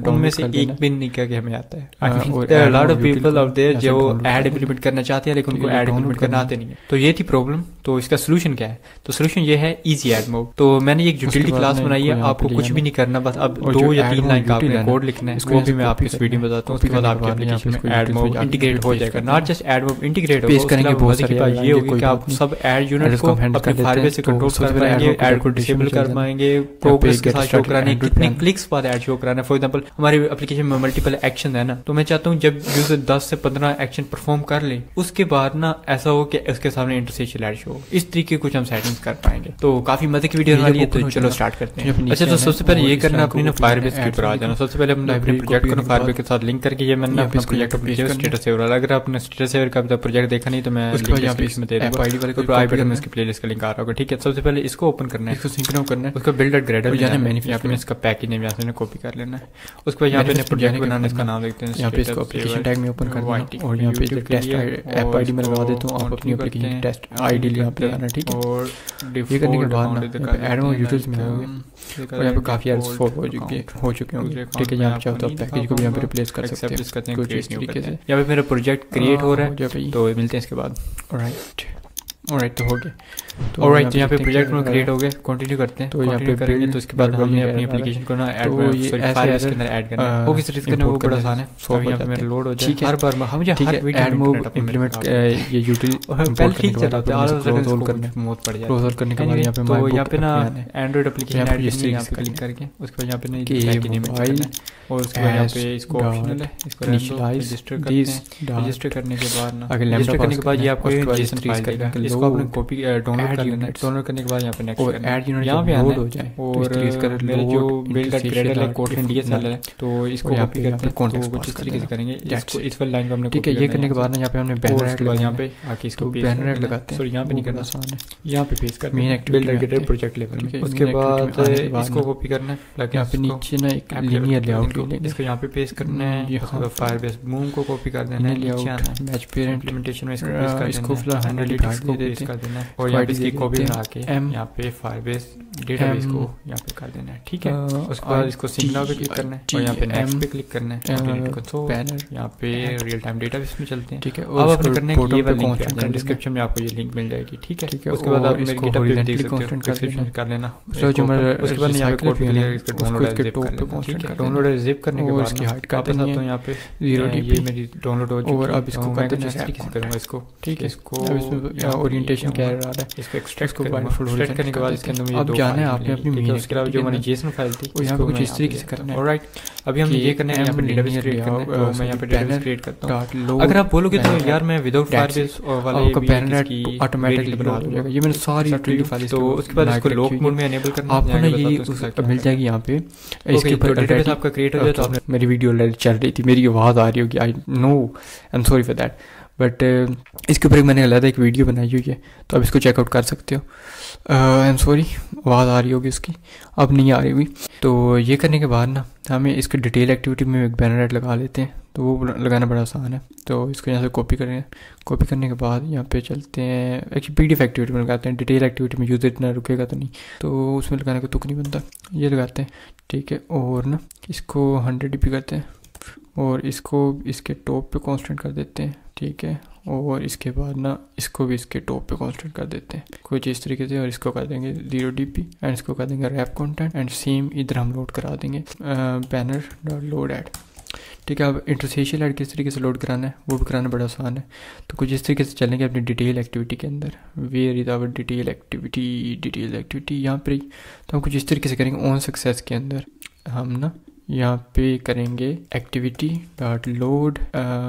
उनमें से एक भी नहीं कहा कि हमें आता है। Lot of people out there जो ऐड इम्प्लीमेंट करना चाहते हैं लेकिन उनको ऐड इम्प्लीमेंट करना आते नहीं है। तो ये थी प्रॉब्लम। तो इसका सोल्यूशन क्या है? तो सोल्यूशन ये है इजी ऐड मोड। तो मैंने एक यूटिलिटी क्लास बनाई है, आपको कुछ भी नहीं करना, बस अब दो या तीन लाइन का आपने कोड लिखना है, वो भी मैं आपको इस वीडियो में बताता हूँ। उसके बाद आपके एप्लीकेशन में ऐड मोड इंटीग्रेट हो जाएगा। Not just add mode integrate होगा, उसके अलावा बहुत सारी बात ये होगी कि आप सब ऐड यूनिट को अपने फायरबेस से कंट्रोल कर पाएंगे, ऐड को डिसेबल कर पाएंगे, प्रोग्रेस के साथ शो कराने, कितने क्लिक्स बाद ऐड शो कराना है। फॉर एग्जांपल हमारे एप्लीकेशन में मल्टीपल एक्शन है ना, तो मैं चाहता हूँ जब यूजर दस से पंद्रह एक्शन परफॉर्म कर ले उसके बाद ना ऐसा हो कि उसके सामने इंटरसेक्शन ऐड शो हो। इस तरीके कुछ हम सेटिंग्स कर पाएंगे। तो काफी मजे की वीडियो वाली है, तो चलो स्टार्ट करते हैं। अच्छा, तो सबसे पहले ये करना अपनी ना फायरबेस के ऊपर आ जाना। सबसे पहले अपने प्रोजेक्ट को फायरबेस के साथ लिंक करके ये मैंने अपना प्रोजेक्ट अपने स्टेटस सेवर वाला, अगर आपने स्टेटस सेवर का प्रोजेक्ट देखा नहीं तो मैं उसके बाद यहाँ पे इसमें दे दूंगा, आईडी वाले को आई बटन में इसकी प्लेलिस्ट का लिंक आ रहा होगा। ठीक है, सबसे पहले इसको ओपन करना है, इसको सिंक नाउ करना है, उसका बिल्ड एट ग्रेडर जाना है, मैंने यहाँ पे इसका पैकेज नेम यहाँ से कॉपी कर लेना है। उसके बाद यहाँ पे प्रोजेक्ट बनाना, इसका नाम देखते हैं, यहाँ पे इसको एप्लीकेशन टैग में ओपन करना है और यहाँ पे टेस्ट ऐप आईडी में लगा देता हूँ, आप अपनी एप्लीकेशन टेस्ट आईडी यहाँ पे लगाना है। ठीक है, और ये करने के बाद ना ऐड मोड यूटिल्स में आओगे और यहाँ पे काफी एड्स फॉलो हो चुके हो चुके होंगे। ठीक है, यहाँ पे चाहो तो आप पैकेज को भी यहाँ पे रिप्लेस कर सकते हैं कुछ इस तरीके से। यहाँ पे मेरा प्रोजेक्ट क्रिएट हो रहा है, तो मिलते हैं इसके बाद। ऑलराइट ऑलराइट तो हो गया। तो ऑलराइट तो यहाँ पे प्रोजेक्ट में क्रिएट हो गए, कंटिन्यू करते हैं। तो यहाँ पे करेंगे तो इसके बाद हमने अपनी एप्लीकेशन को ना ऐड फाइल्स के अंदर ऐड करना है। वो किस तरीके से वो बड़ा आसान है, सो यहाँ पे मेरा लोड हो जाए हर बार हम जो हर वीडियो ऐड मोड इंप्लीमेंट ये यूटिल पहले ठीक चल रहा था, ऑल रोल करने बहुत पड़ जाए। रोल करने के बाद यहाँ पे तो यहाँ पे ना एंड्रॉइड एप्लीकेशन ऐड करनी है, क्लिक करके उसके बाद यहाँ पे ना मोबाइल और उसके बाद यहाँ पे इसको ऑप्शनल है, इसको रजिस्टर करते हैं। रजिस्टर करने के बाद ना रजिस्टर करने के बाद ये आपको जेसन फाइल देगा, इसको आपने कॉपी डाउनलोड कर लेना है। डाउनलोड करने के बाद यहाँ पे नेक्स्ट और ऐड यूनिट यहाँ पे लोड हो जाए और मेरे जो बिल्ड एट ग्रेडर है कोटलिन डीएसएल है, तो इसको कॉपी करके कॉन्टेक्स्ट कुछ इस तरीके से करेंगे। इसको इस वाली लाइन को हमने ठीक है, ये करने के बाद ना यहाँ पे हमने बैनर ऐड लगाया, यहाँ पे आके इसको बैनर ऐड लगाते हैं। सॉरी यहाँ पे नहीं करना, आसान है, यहाँ पे पेस्ट करना main build at gradle project level में। उसके बाद इसको कॉपी करना है, यहाँ पे नीचे ना एक लीनियर लेआउट लेंगे, इसको यहाँ पे पेस्ट करना है। यहाँ फायरबेस बूम को कॉपी कर देना है, नीचे आना है मैच पेरेंट इम्प्लीमेंटेशन में इसको पेस्ट कर देना है, इसको फिलहाल हंड्रेड को पेस्ट कर देना है और यहाँ पे इसकी कॉपी बना के यहाँ पे फायरबेस डेटाबेस को यहाँ पे कर देना है। ठीक है, उसके बाद इसको सिंक नाउ पे क्लिक करना है और यहाँ पे नेक्स्ट पे क्लिक करना है, बैनर यहाँ पे रियल टाइम डेटाबेस में चलते हैं। ठीक है, अब आपने करना है कि ये वाला लिंक है, डिस्क्रिप्शन में आपको ये लिंक मिल जाएगी। ठीक है, उसके बाद आप मेरे गिटहब पे देख सकते हो, डिस्क्रिप्शन कर लेना। उसके बाद यहाँ पे कोड क्लियर इसको डाउनलोड जिप कर लेना। ठीक है, डाउनलोड जिप करने के बाद इसकी हाइट कर देनी है, यहाँ पे जीरो डी ये मेरी डाउनलोड हो चुकी है और अब इसको मैं कुछ इस तरीके से करूंगा इसको। ठीक है, इसको ओरिएंटेशन क्या रहा है, इसको एक्सट्रैक्ट को एक्सट्रैक्ट करने के बाद इसके अंदर मुझे अब जाना है आपने अपनी मेन, उसके अलावा जो मैंने जेसन फाइल थी वो यहाँ पे कुछ इस तरीके से करना है। ऑलराइट, अभी हम ये करना है, यहाँ पे डेटाबेस क्रिएट करना है, तो मैं यहाँ पे डेटाबेस क्रिएट करता हूँ। अगर आप बोलोगे तो यार मैं विदाउट फायरबेस वाला ये बैनर ऑटोमेटिकली बना दूंगा, ये मैंने सारी फाइल। तो उसके बाद इसको लॉक मोड में एनेबल करना है, आपको ना ये मिल जाएगी यहाँ पे। इसके ऊपर डेटाबेस आपका क्रिएट हो जाए तो आपने मेरी वीडियो ऑलरेडी चल रही थी, मेरी आवाज़ आ रही होगी, I know I am sorry for that, but इसके ऊपर मैंने अलग एक वीडियो बनाई हुई है, तो आप इसको चेकआउट कर सकते हो। आई एम सॉरी, आवाज़ आ रही होगी इसकी, अब नहीं आ रही हुई। तो ये करने के बाद ना हमें इसके डिटेल एक्टिविटी में एक बैनर ऐड लगा लेते हैं, तो वो लगाना बड़ा आसान है। तो इसको यहाँ से कॉपी करेंगे, कॉपी करने के बाद यहाँ पे चलते हैं, एक्चुअली पीडीएफ एक्टिविटी में लगाते हैं, डिटेल एक्टिविटी में यूज़र इतना रुकेगा तो नहीं, तो उसमें लगाने का तुक नहीं बनता, ये लगाते हैं। ठीक है, और ना इसको हंड्रेड डी पी करते हैं और इसको इसके टॉप पे कांस्टेंट कर देते हैं। ठीक है, और इसके बाद ना इसको भी इसके टॉप पे कांस्टेंट कर देते हैं कुछ इस तरीके से, और इसको कर देंगे जीरो डी पी एंड इसको कर देंगे रैप कंटेंट एंड सेम इधर हम लोड करा देंगे बैनर डॉट लोड ऐड। ठीक है, अब इंटरसेशियल ऐड किस तरीके से लोड कराना है वो भी कराना बड़ा आसान है। तो कुछ इस तरीके से चलेंगे अपनी डिटेल एक्टिविटी के अंदर, where is our detail activity, detail activity यहाँ पर ही। तो हम कुछ इस तरीके से करेंगे ऑन सक्सेस के अंदर हम ना यहाँ पे करेंगे activity dot load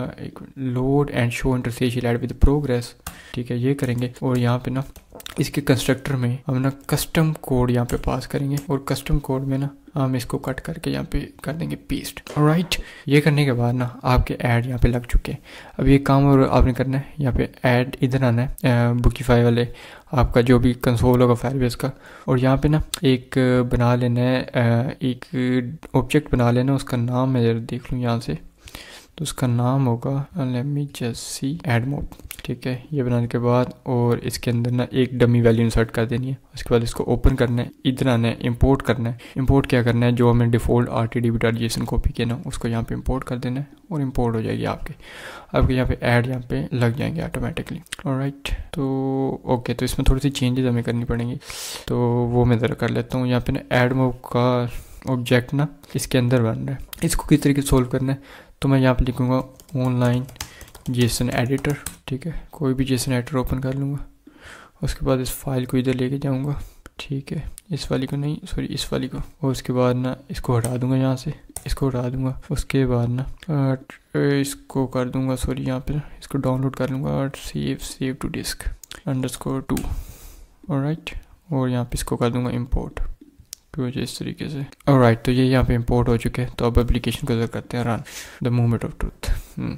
load and show interstitial ad with progress. ठीक है, ये करेंगे और यहाँ पे ना इसके कंस्ट्रक्टर में हम ना कस्टम कोड यहाँ पे पास करेंगे और कस्टम कोड में ना हम इसको कट करके यहाँ पे कर देंगे पेस्ट। ऑलराइट, ये करने के बाद ना आपके ऐड यहाँ पे लग चुके हैं। अब ये काम और आपने करना है, यहाँ पे ऐड इधर आना है बुकीफाई वाले आपका जो भी कंसोल होगा फायरबेस का, और यहाँ पे ना एक बना लेना है, एक ऑब्जेक्ट बना लेना, उसका नाम मैं जरा देख लूँ यहाँ से, तो उसका नाम होगा let me just see ad mode. ठीक है, ये बनाने के बाद और इसके अंदर ना एक डमी वैल्यू इंसर्ट कर देनी है। उसके बाद इसको ओपन करना है, इधर आना है, इंपोर्ट करना है। इंपोर्ट क्या करना है, जो हमें default R T D B dot JSON copy किया ना उसको यहाँ पे इंपोर्ट कर देना है और इंपोर्ट हो जाएगी आपके आपके यहाँ पे ऐड यहाँ पे लग जाएंगे ऑटोमेटिकली। ऑलराइट, तो ओके, तो इसमें थोड़ी सी चेंजेस हमें करनी पड़ेंगी, तो वो मैं ज़रा कर लेता हूँ। यहाँ पे ना ऐड मूव का ऑब्जेक्ट ना इसके अंदर बन रहा है, इसको किस तरीके से सोल्व करना है, तो मैं यहाँ पे लिखूँगा ऑनलाइन जेसन एडिटर। ठीक है, कोई भी जेसन एडिटर ओपन कर लूँगा। उसके बाद इस फाइल को इधर लेके जाऊँगा, ठीक है, इस वाली को नहीं, सॉरी इस वाली को। और उसके बाद ना इसको हटा दूँगा यहाँ से, इसको हटा दूँगा। उसके बाद ना इसको कर दूँगा, सॉरी यहाँ पे इसको डाउनलोड कर लूँगा और save save to disk underscore two. Alright, और यहाँ पे इसको कर दूँगा इम्पोर्ट कुछ इस तरीके से। ऑलराइट, तो ये यहाँ पे इंपोर्ट हो चुके हैं। तो अब एप्लीकेशन को करते हैं run the moment of truth.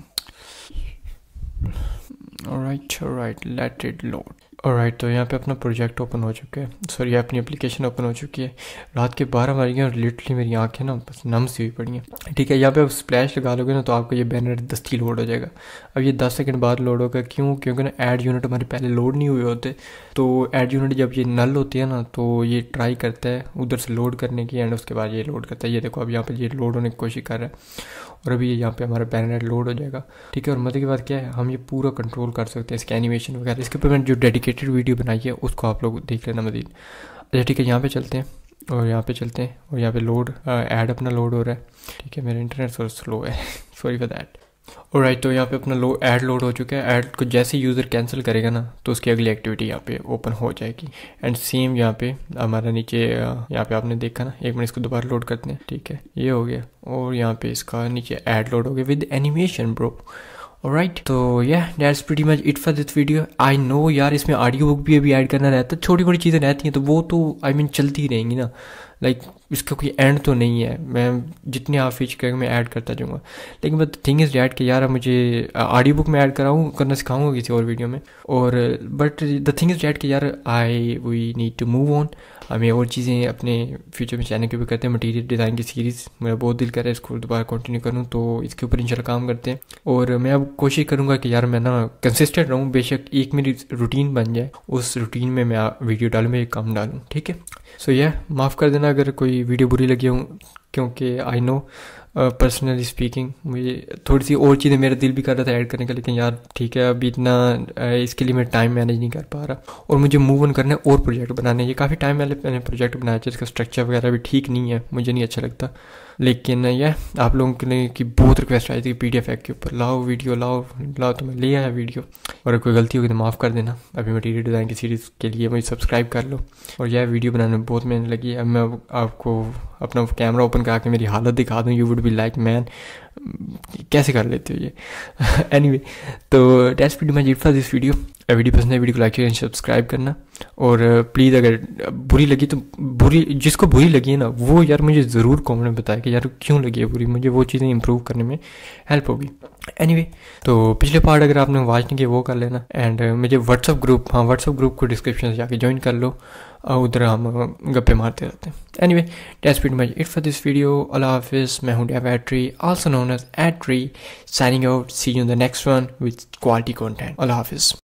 Alright alright let it load. Alright, तो यहाँ पे अपना प्रोजेक्ट ओपन हो चुका है, सॉरी अपनी एप्लीकेशन ओपन हो चुकी है। रात के बारह बज गए और लिटरली मेरी आंखें ना बस नम सी हुई पड़ी हैं। ठीक है, यहाँ पे आप स्प्लैश लगा लोगे ना तो आपको ये बैनर दस्ती लोड हो जाएगा। अब ये दस सेकंड बाद लोड होगा, क्यों? क्योंकि ना ऐड यूनिट हमारे पहले लोड नहीं हुए होते। तो ऐड यूनिट जब ये नल होती है ना तो ये ट्राई करता है उधर से लोड करने की, एंड उसके बाद ये लोड करता है। ये देखो अब यहाँ पे ये लोड होने की कोशिश कर रहा है और अभी यहाँ पे हमारा बैनर लोड हो जाएगा। ठीक है, और मजे की बात क्या है, हम ये पूरा कंट्रोल कर सकते हैं इसके एनिमेशन वगैरह। इसके ऊपर मैंने जो डेडिकेटेड वीडियो बनाई है उसको आप लोग देख लेना मजीद। अच्छा ठीक है, यहाँ पे चलते हैं और यहाँ पे चलते हैं और यहाँ पे लोड ऐड अपना लोड हो रहा है। ठीक है, मेरा इंटरनेट थोड़ा स्लो है, सॉरी फॉर दैट। ऑलराइट, तो यहाँ पे अपना लो ऐड लोड हो चुका है। ऐड को जैसे यूज़र कैंसिल करेगा ना तो उसकी अगली एक्टिविटी यहाँ पे ओपन हो जाएगी। एंड सेम यहाँ पे हमारा नीचे यहाँ पे आपने देखा ना, एक मिनट इसको दोबारा लोड करते हैं। ठीक है, ये हो गया और यहाँ पे इसका नीचे ऐड लोड हो गया विद एनिमेशन ब्रो। ऑलराइट, तो या that's pretty much it for this video. I know यार, इसमें ऑडियो बुक भी अभी ऐड करना रहता है, छोटी छोटी चीज़ें रहती हैं तो वो तो आई मीन चलती रहेंगी ना। लाइक like, इसका कोई एंड तो नहीं है, मैं जितने आप फीचर करेंगे मैं ऐड करता जाऊँगा। लेकिन बट थिंग इज़ डैट कि यार मुझे ऑडियो बुक में ऐड कराऊँ करना सिखाऊंगा किसी और वीडियो में। और but the thing is that कि यार I we need to move on, हमें और चीज़ें अपने फ्यूचर में चैनल के ऊपर करते हैं। मटीरियल डिज़ाइन की सीरीज़ मेरा बहुत दिल कर रहा है इसको दोबारा कंटिन्यू करूँ, तो इसके ऊपर इंशाल्लाह काम करते हैं। और मैं अब कोशिश करूँगा कि यार मैं ना कंसिस्टेंट रहूँ, बेशक एक मेरी रूटीन बन जाए, उस रूटीन में मैं वीडियो डालूँ, मैं काम डालूँ। ठीक है, सो यह माफ़ कर देना अगर कोई वीडियो बुरी लगी हो, क्योंकि आई नो पर्सनली स्पीकिंग मुझे थोड़ी सी और चीज़ें मेरा दिल भी कर रहा था ऐड करने का, लेकिन यार ठीक है अभी इतना uh, इसके लिए मैं टाइम मैनेज नहीं कर पा रहा और मुझे मूव ऑन करना है और प्रोजेक्ट बनाने। ये काफ़ी टाइम पहले मैंने प्रोजेक्ट बनाया जिसका स्ट्रक्चर वगैरह भी ठीक नहीं है, मुझे नहीं अच्छा लगता। लेकिन यह आप लोगों के लिए की बहुत रिक्वेस्ट आई थी पी डी एफ के ऊपर लाओ वीडियो लाओ लाओ, तो मैं ले आया वीडियो। और कोई गलती होगी तो माफ़ कर देना। अभी मटीरियल डिज़ाइन की सीरीज़ के लिए मुझे सब्सक्राइब कर लो। और यह वीडियो बनाने में बहुत मेहनत लगी। अब मैं आपको अपना कैमरा ओपन करके मेरी हालत दिखा दूँ, you would be like man कैसे कर लेते हो ये। एनीवे anyway, तो that's pretty much it for this video. Video पसंद है वीडियो को लाइक शेयर सब्सक्राइब करना। और प्लीज़ अगर बुरी लगी तो बुरी जिसको बुरी लगी है ना वो यार मुझे ज़रूर कमेंट में बताए कि यार क्यों लगी है बुरी, मुझे वो चीज़ें इंप्रूव करने में हेल्प होगी। एनीवे anyway, तो पिछले पार्ट अगर आपने वॉच नहीं किया वो कर लेना। एंड मुझे व्हाट्सअप ग्रुप हाँ व्हाट्सअप ग्रुप को डिस्क्रिप्शन से जाके ज्वाइन कर लो, उधर हम गप्पे मारते रहते हैं। Anyway that's pretty much it for this video. अल्लाह हाफिज़। मैं हूँ Dev Atri, also known as Atri, signing out. See you in the next one with quality content. अल्लाह हाफिज़।